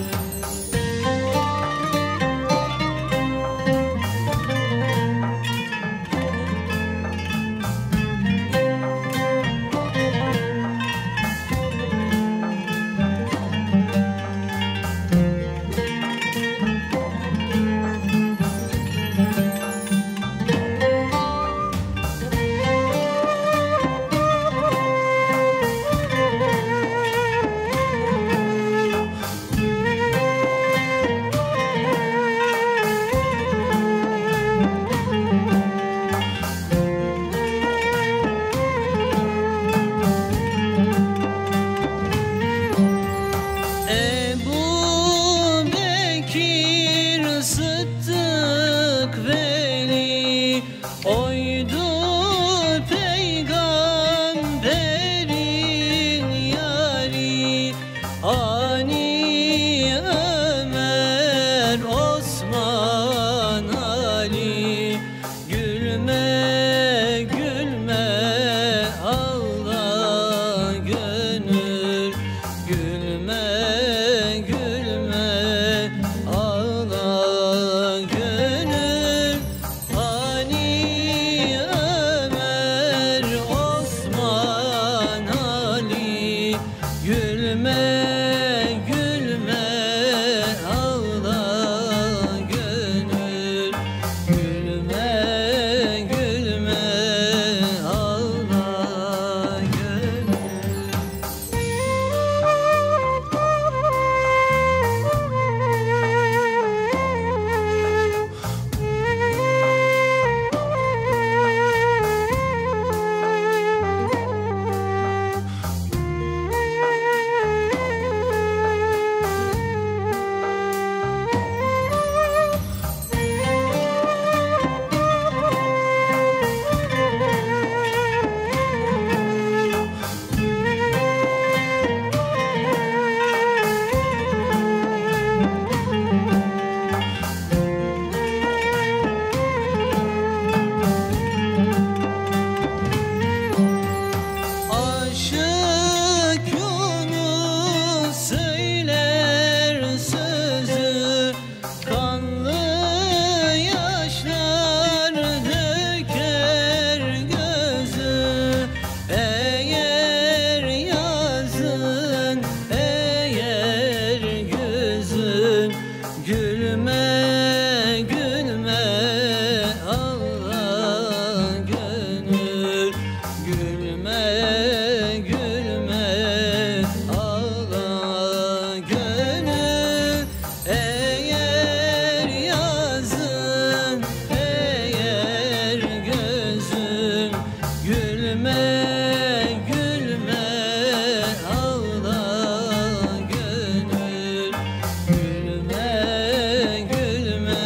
Ebu Bekir Sıddık Veli oydu peygamberin yari. Ani Ömer Osman Ali. Gülme gülme ağla gönül. Gülme gülme ağla gönül. Ani Ömer Osman Ali. Gülme gülme ağla gönül. Gülme gülme ağla gönül. Aşık Yunus söyler sözü, kanlı yaşlar döker gözü. Eğer yazın, eğer güzün, gülme gülme ağla gönül. Gülme gülme ağla gönül. Eğer yazın, eğer gözüm, gülme gülme ağla gönül. Gülme gülme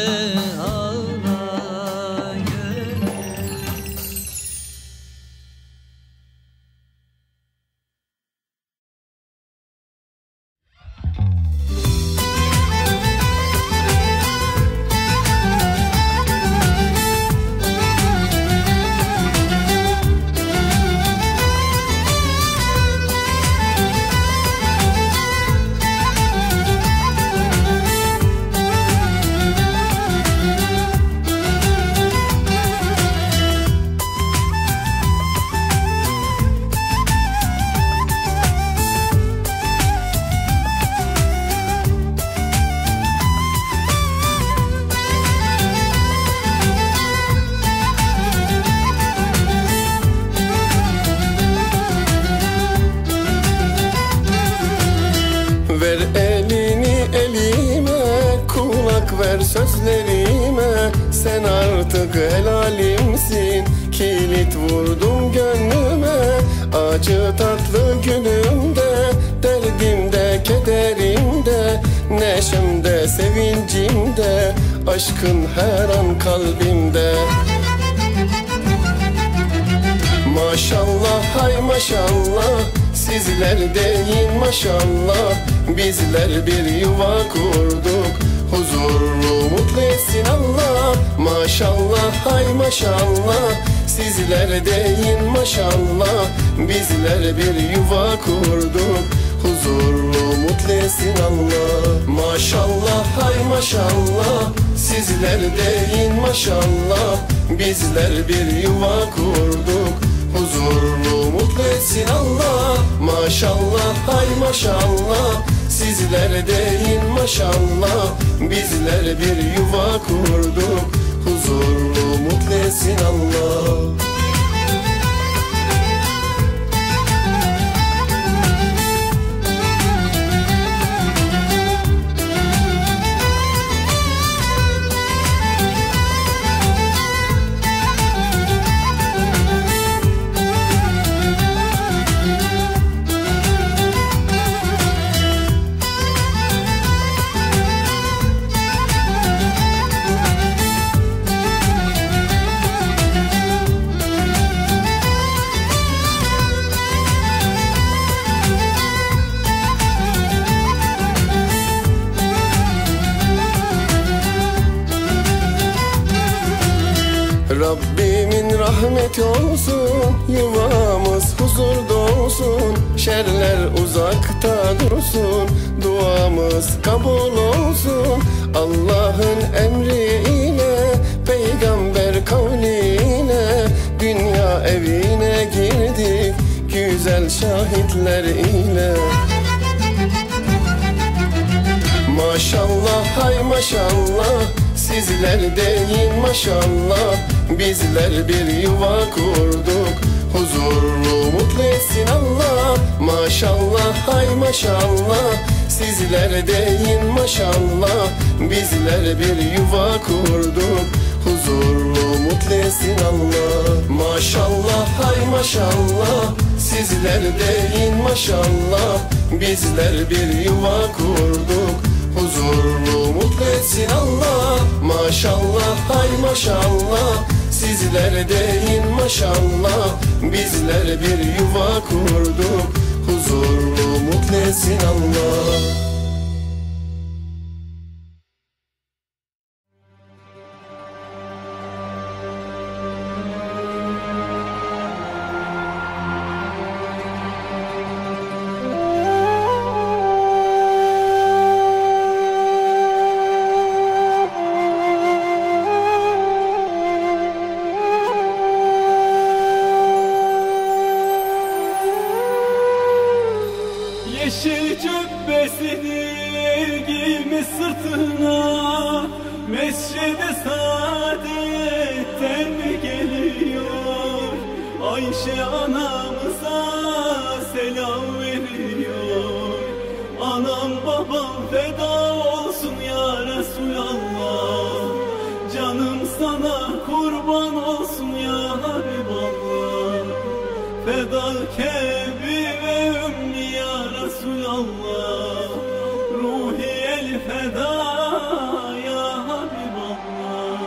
ağla gönül. Ver elini elime, kulak ver sözlerime. Sen artık helalimsin, kilit vurdum gönlüme. acı tatlı günümde, derdimde, kederimde, neşemde, sevincimde, aşkın her an kalbimde. Maşallah hay maşallah, sizler deyin maşallah, bizler bir yuva kurduk, huzurlu mutlu etsin Allah. Maşallah hay maşallah, sizler deyin maşallah, bizler bir yuva kurduk, huzurlu mutlu etsin Allah. Maşallah hay maşallah, sizler deyin maşallah, bizler bir yuva kurduk, huzurlu mutlu etsin Allah. Maşallah hay maşallah, sizler deyin maşallah, bizler bir yuva kurduk, huzurlu mutlu etsin Allah. Rabbimin rahmeti olsun, yuvamız huzurda olsun, şerler uzakta dursun, duamız kabul olsun. Allah'ın emriyle, peygamber kavliyle, dünya evine girdik güzel şahitler ile. Maşallah hay maşallah, sizler deyin maşallah, bizler bir yuva kurduk, huzurlu mutlu etsin Allah. Maşallah hay maşallah, sizler deyin maşallah, bizler bir yuva kurduk, huzurlu mutlu etsin Allah. Maşallah hay maşallah, sizler deyin maşallah, bizler bir yuva kurduk, huzurlu mutlu etsin Allah. Maşallah hay maşallah, sizler deyin maşallah, bizler bir yuva kurduk, huzurlu mutlu etsin Allah. Yeşil cübbesini giymiş sırtına, Mescid-i Saadet'ten mi geliyor? Ayşe anamıza selam veriyor. Anam babam feda olsun ya Resulallah, canım sana kurban olsun ya Habiballah. Fedâke-bi ve ümmi ya Resulallah, ruhi el feda ya Habiballah.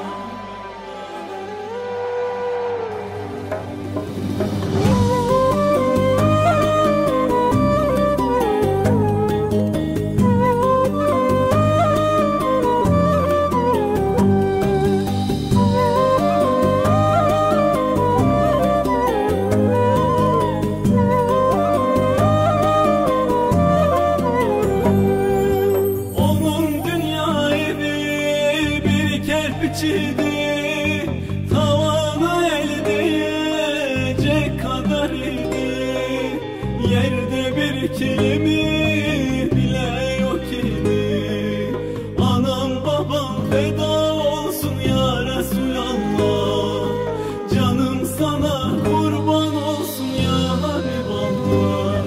İçiydi, tavana el değecek kadar idi, yerde bir kilimi bile yok idi. Anam babam feda olsun ya Resulallah, canım sana kurban olsun ya Habiballah.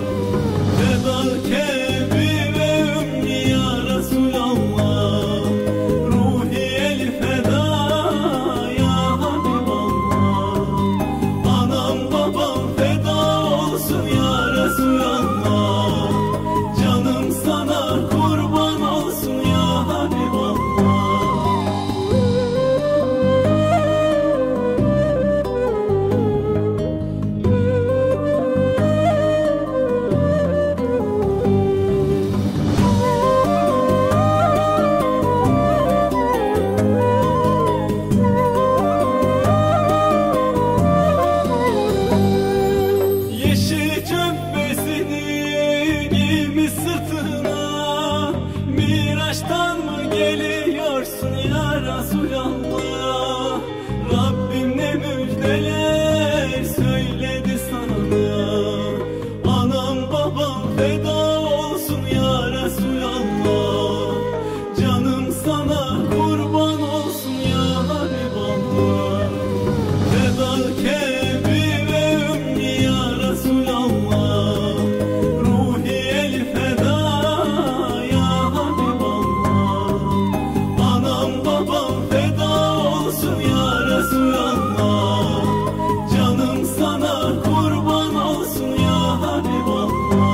Fedâke-bi ve ümmi ya Resulallah, ruhi el feda ya Habiballah. Anam babam feda olsun ya Resulallah. Canım sana kurban olsun ya Habiballah. Yeşil cübbesini giymiş sırtına, Miraç'tan mı geliyorsun ya Resulallah? Rabbim ne müjdeler söyledi sana. Anam babam feda olsun ya Resulallah. Canım sana kurban olsun ya Habiballah. Fedake ve ümmi ya Resulallah. Ruhi el feda ya Habiballah. Anam babam feda olsun ya Resulallah. Canım sana kurban olsun ya Habiballah.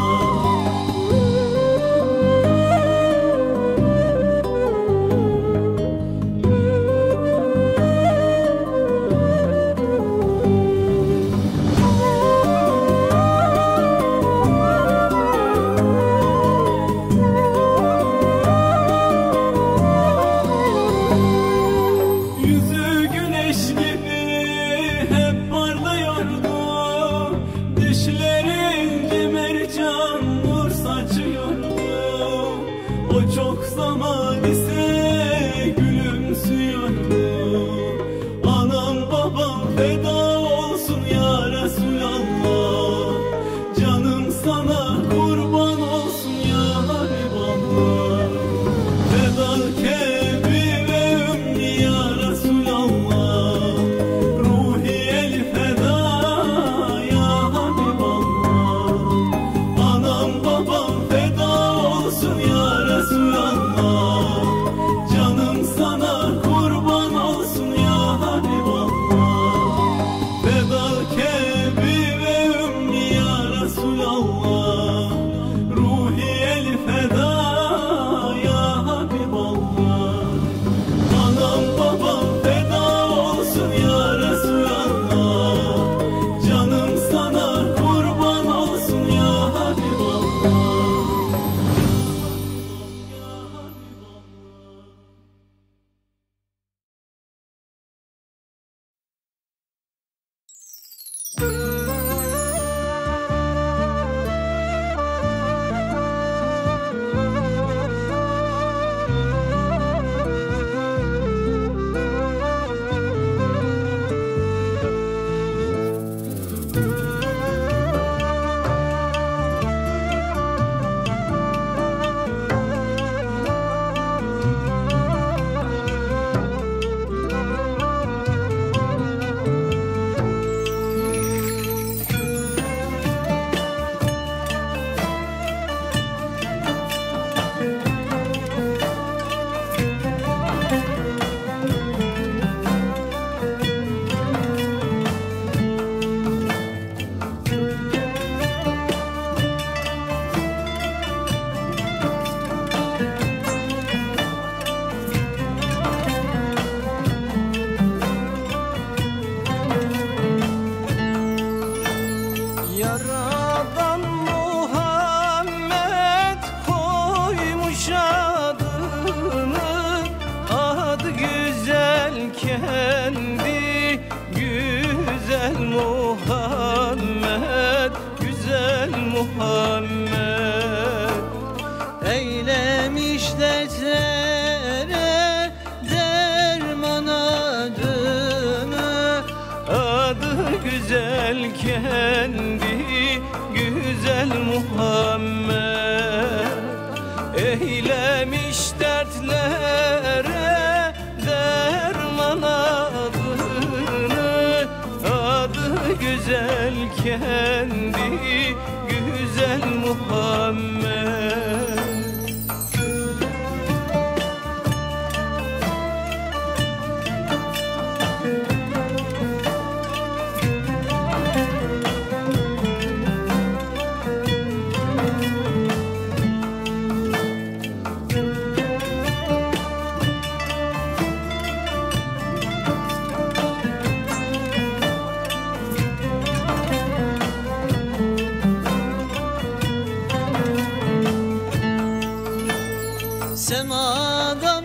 Yüzü güneş gibi hep parlıyordu. Dişleri ince mercan nur saçıyordu. O çok zaman ise gülümsüyordu. Anam babam feda olsun ya Resulallah. Canım sana kurban olsun ya Habiballah. Fedake ve ümmi ya Resulallah. Ruhi el feda ya Habiballah. Anam babam feda olsun ya Resulallah. Canım sana kurban olsun ya Habiballah. Fedake ve ümmi ya Resulallah. Ruhi el feda ya Habiballah. Anam babam feda olsun ya Resulallah. Canım sana kurban olsun ya Habiballah. Yaradan Muhammed koymuş adını, adı güzel kendi güzel Muhammed, güzel Muhammed. Eylemiş dertlere derman adını, adı güzel kendi güzel Muhammed. Eylemiş dertlere derman adını, adı güzel kendi güzel Muhammed. Semada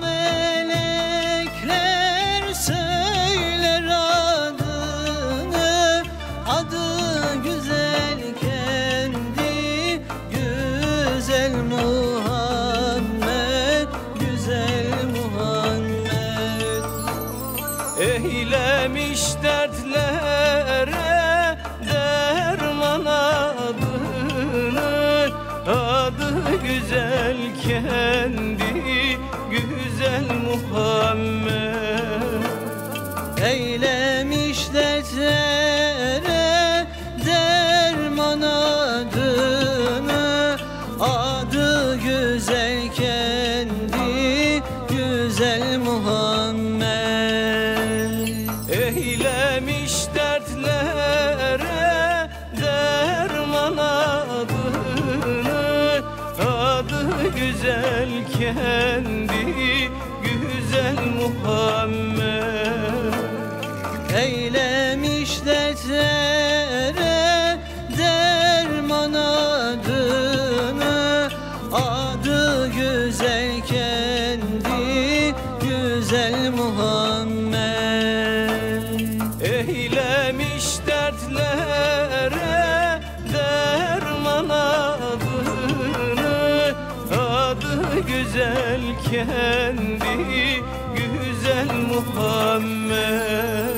melekler söyler adını, adı güzel kendi güzel Muhammed, güzel Muhammed. Eylemiş dertlere derman adını, adı güzel kendi güzel Muhammed. Eylemiş dertlere derman adını, adı güzel kendi güzel Muhammed. Eylemiş dertlere derman adını, adı güzel kendi güzel Muhammed. Eylemiş dertlere derman adını, adı güzel kendi güzel Muhammed. Eylemiş dertlere derman adını, adı güzel kendi güzel Muhammed.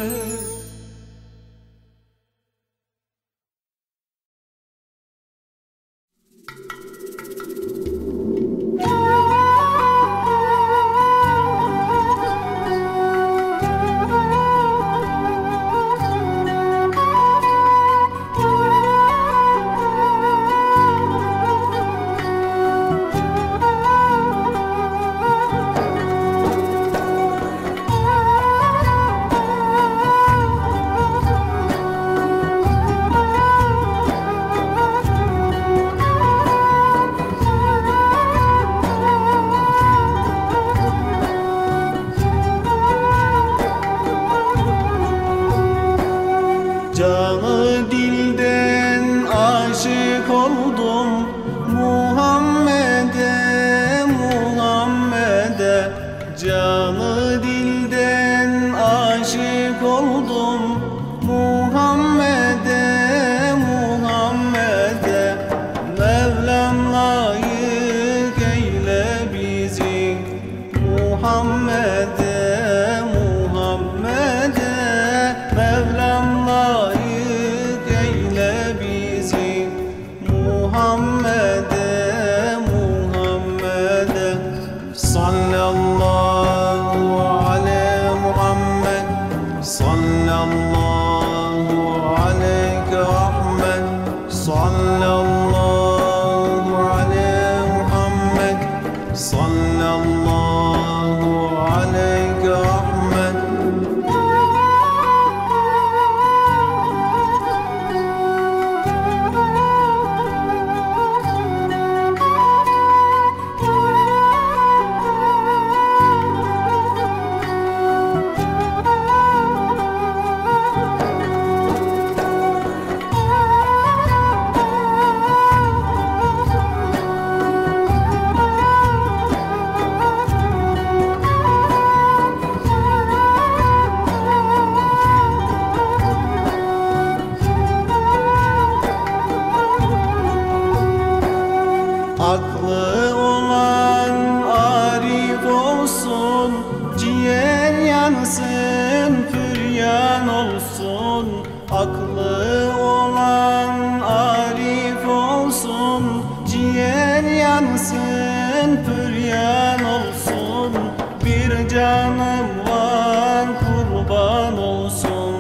Canı dilden aşık oldum Muhammed'e, Muhammed'e. Canı dilden aşık oldum Muhammed'e, Muhammed'e. Mevlam layık eyle bizi Muhammed'e, Muhammed'e. Mevlam layık eyle bizi Muhammed'e, Muhammed'e. Sallallahu aleyhi Muhammed, sallallahu aleyke Ahmed, sallallahu aleyhi Muhammed, sallallahu aleyke Ahmed. Aklı olan arif olsun, ciğer yansın, püryan olsun. Aklı olan arif olsun, ciğer yansın, püryan olsun. Bir canım var kurban olsun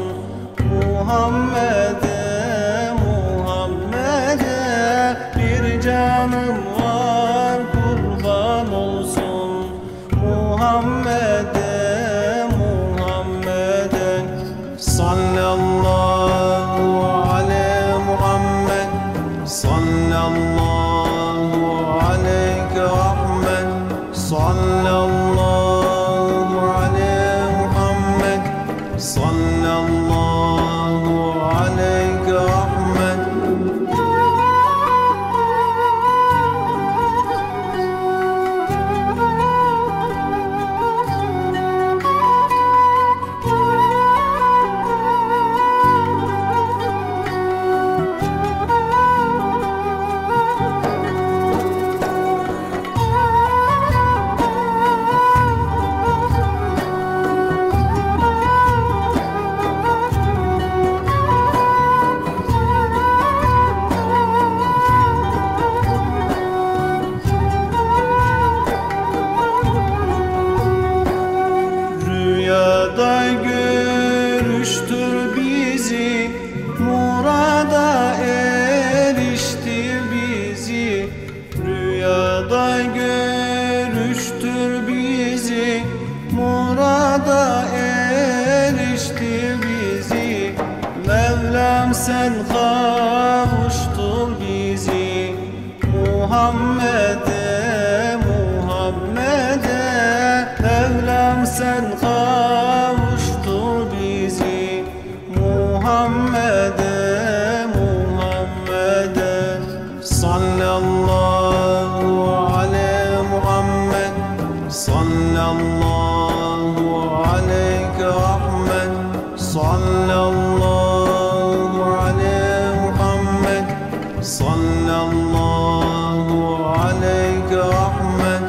Muhammed'e, Muhammed'e. Bir canım var kurban olsun Muhammed'e, Muhammed'e. Sallallahu aleyhi Muhammed, sallallahu aleyke Ahmed, sallallahu aleyhi Muhammed, sallallahu aleyke Ahmed. Muhammed'e, Muhammed'e Mevlam sen kavuştur bizi Muhammed'e, Muhammed'e Sallallahu aleyhi Muhammed Sallallahu aleyke Ahmet Sallallahu aleyhi Muhammed Sallallahu aleyke Ahmet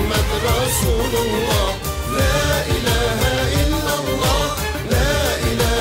Rasulullah, la ilahe illallah, la ilahe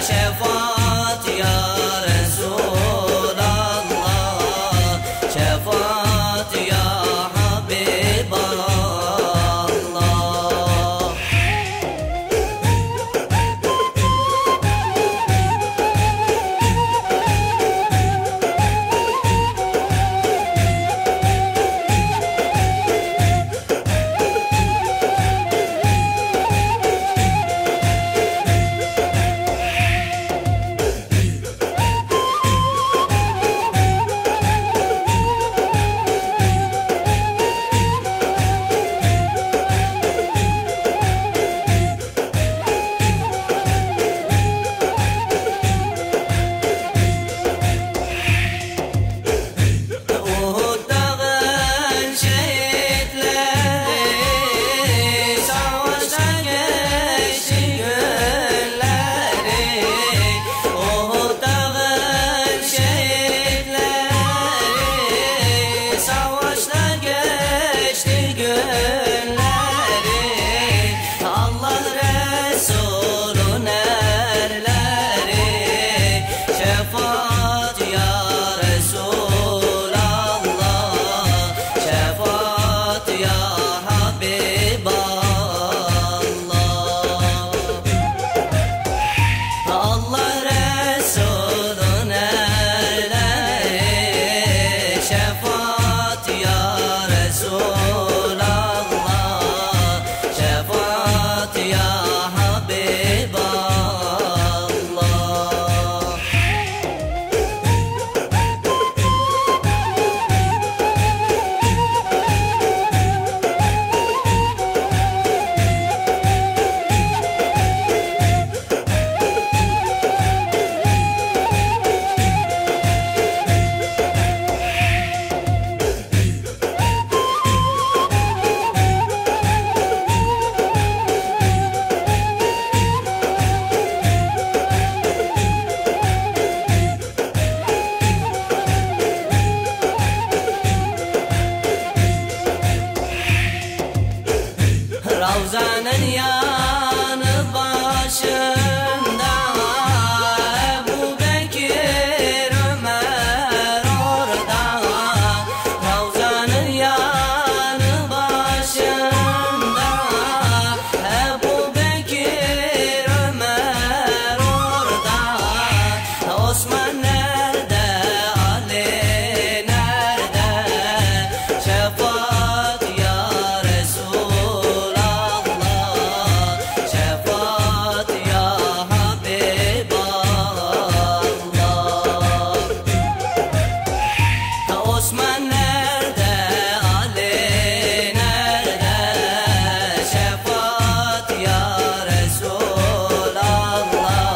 şefaat ya Resulallah, şefaat ya Habiballah. Ravzanın yanı başında Ebu Bekir Ömer orada. Ravzanın yanı başında Ebu Bekir Ömer orada. Osman nerede, Ali nerede? Şefaat ya Resulallah, şefaat ya Habiballah. Osman nerede, Ali nerede? Şefaat ya Resulallah,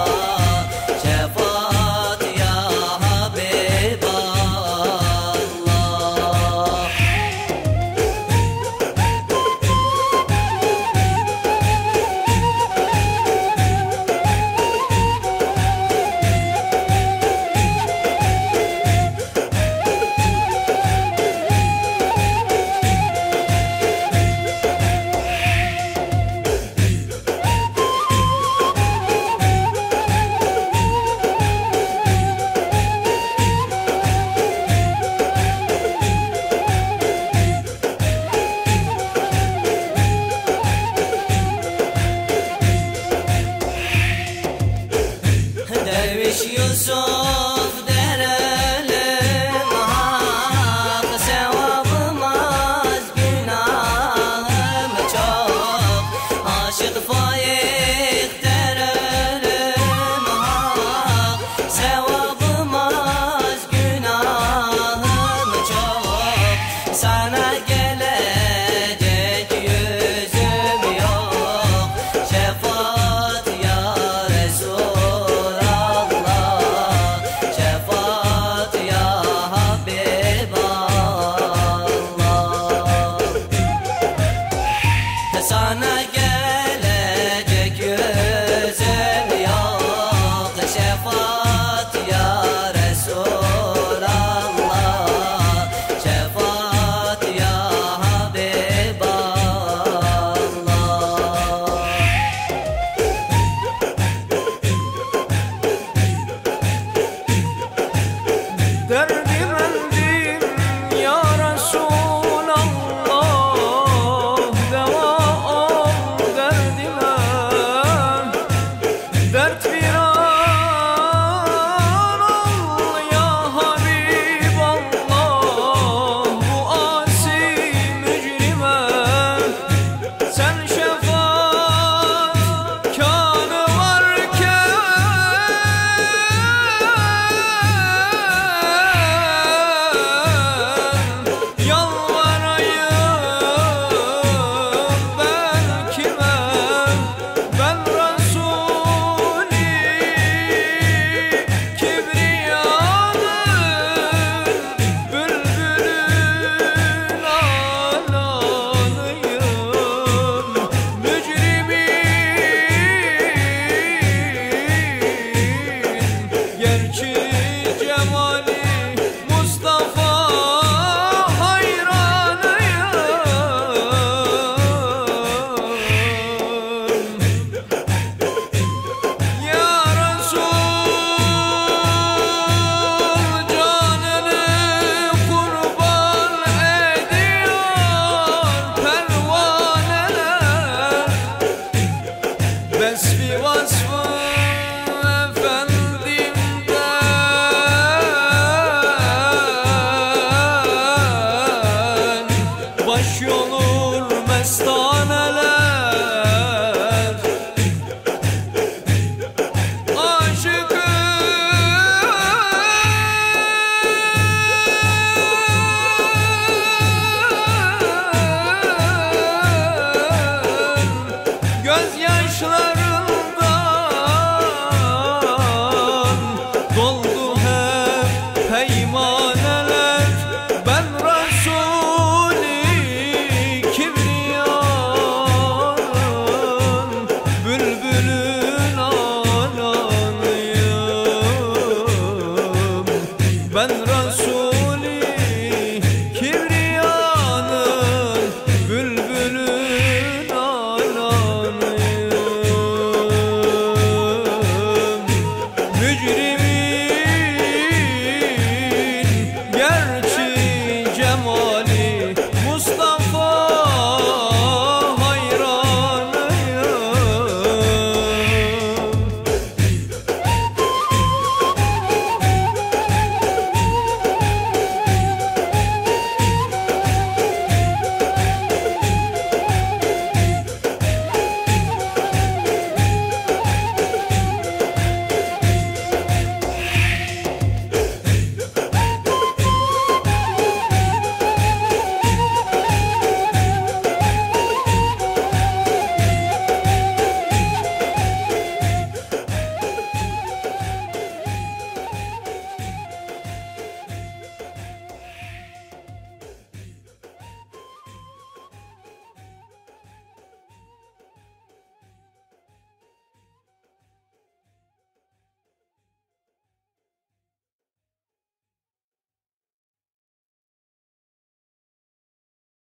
şefaat ya Habiballah. Derviş Yusuf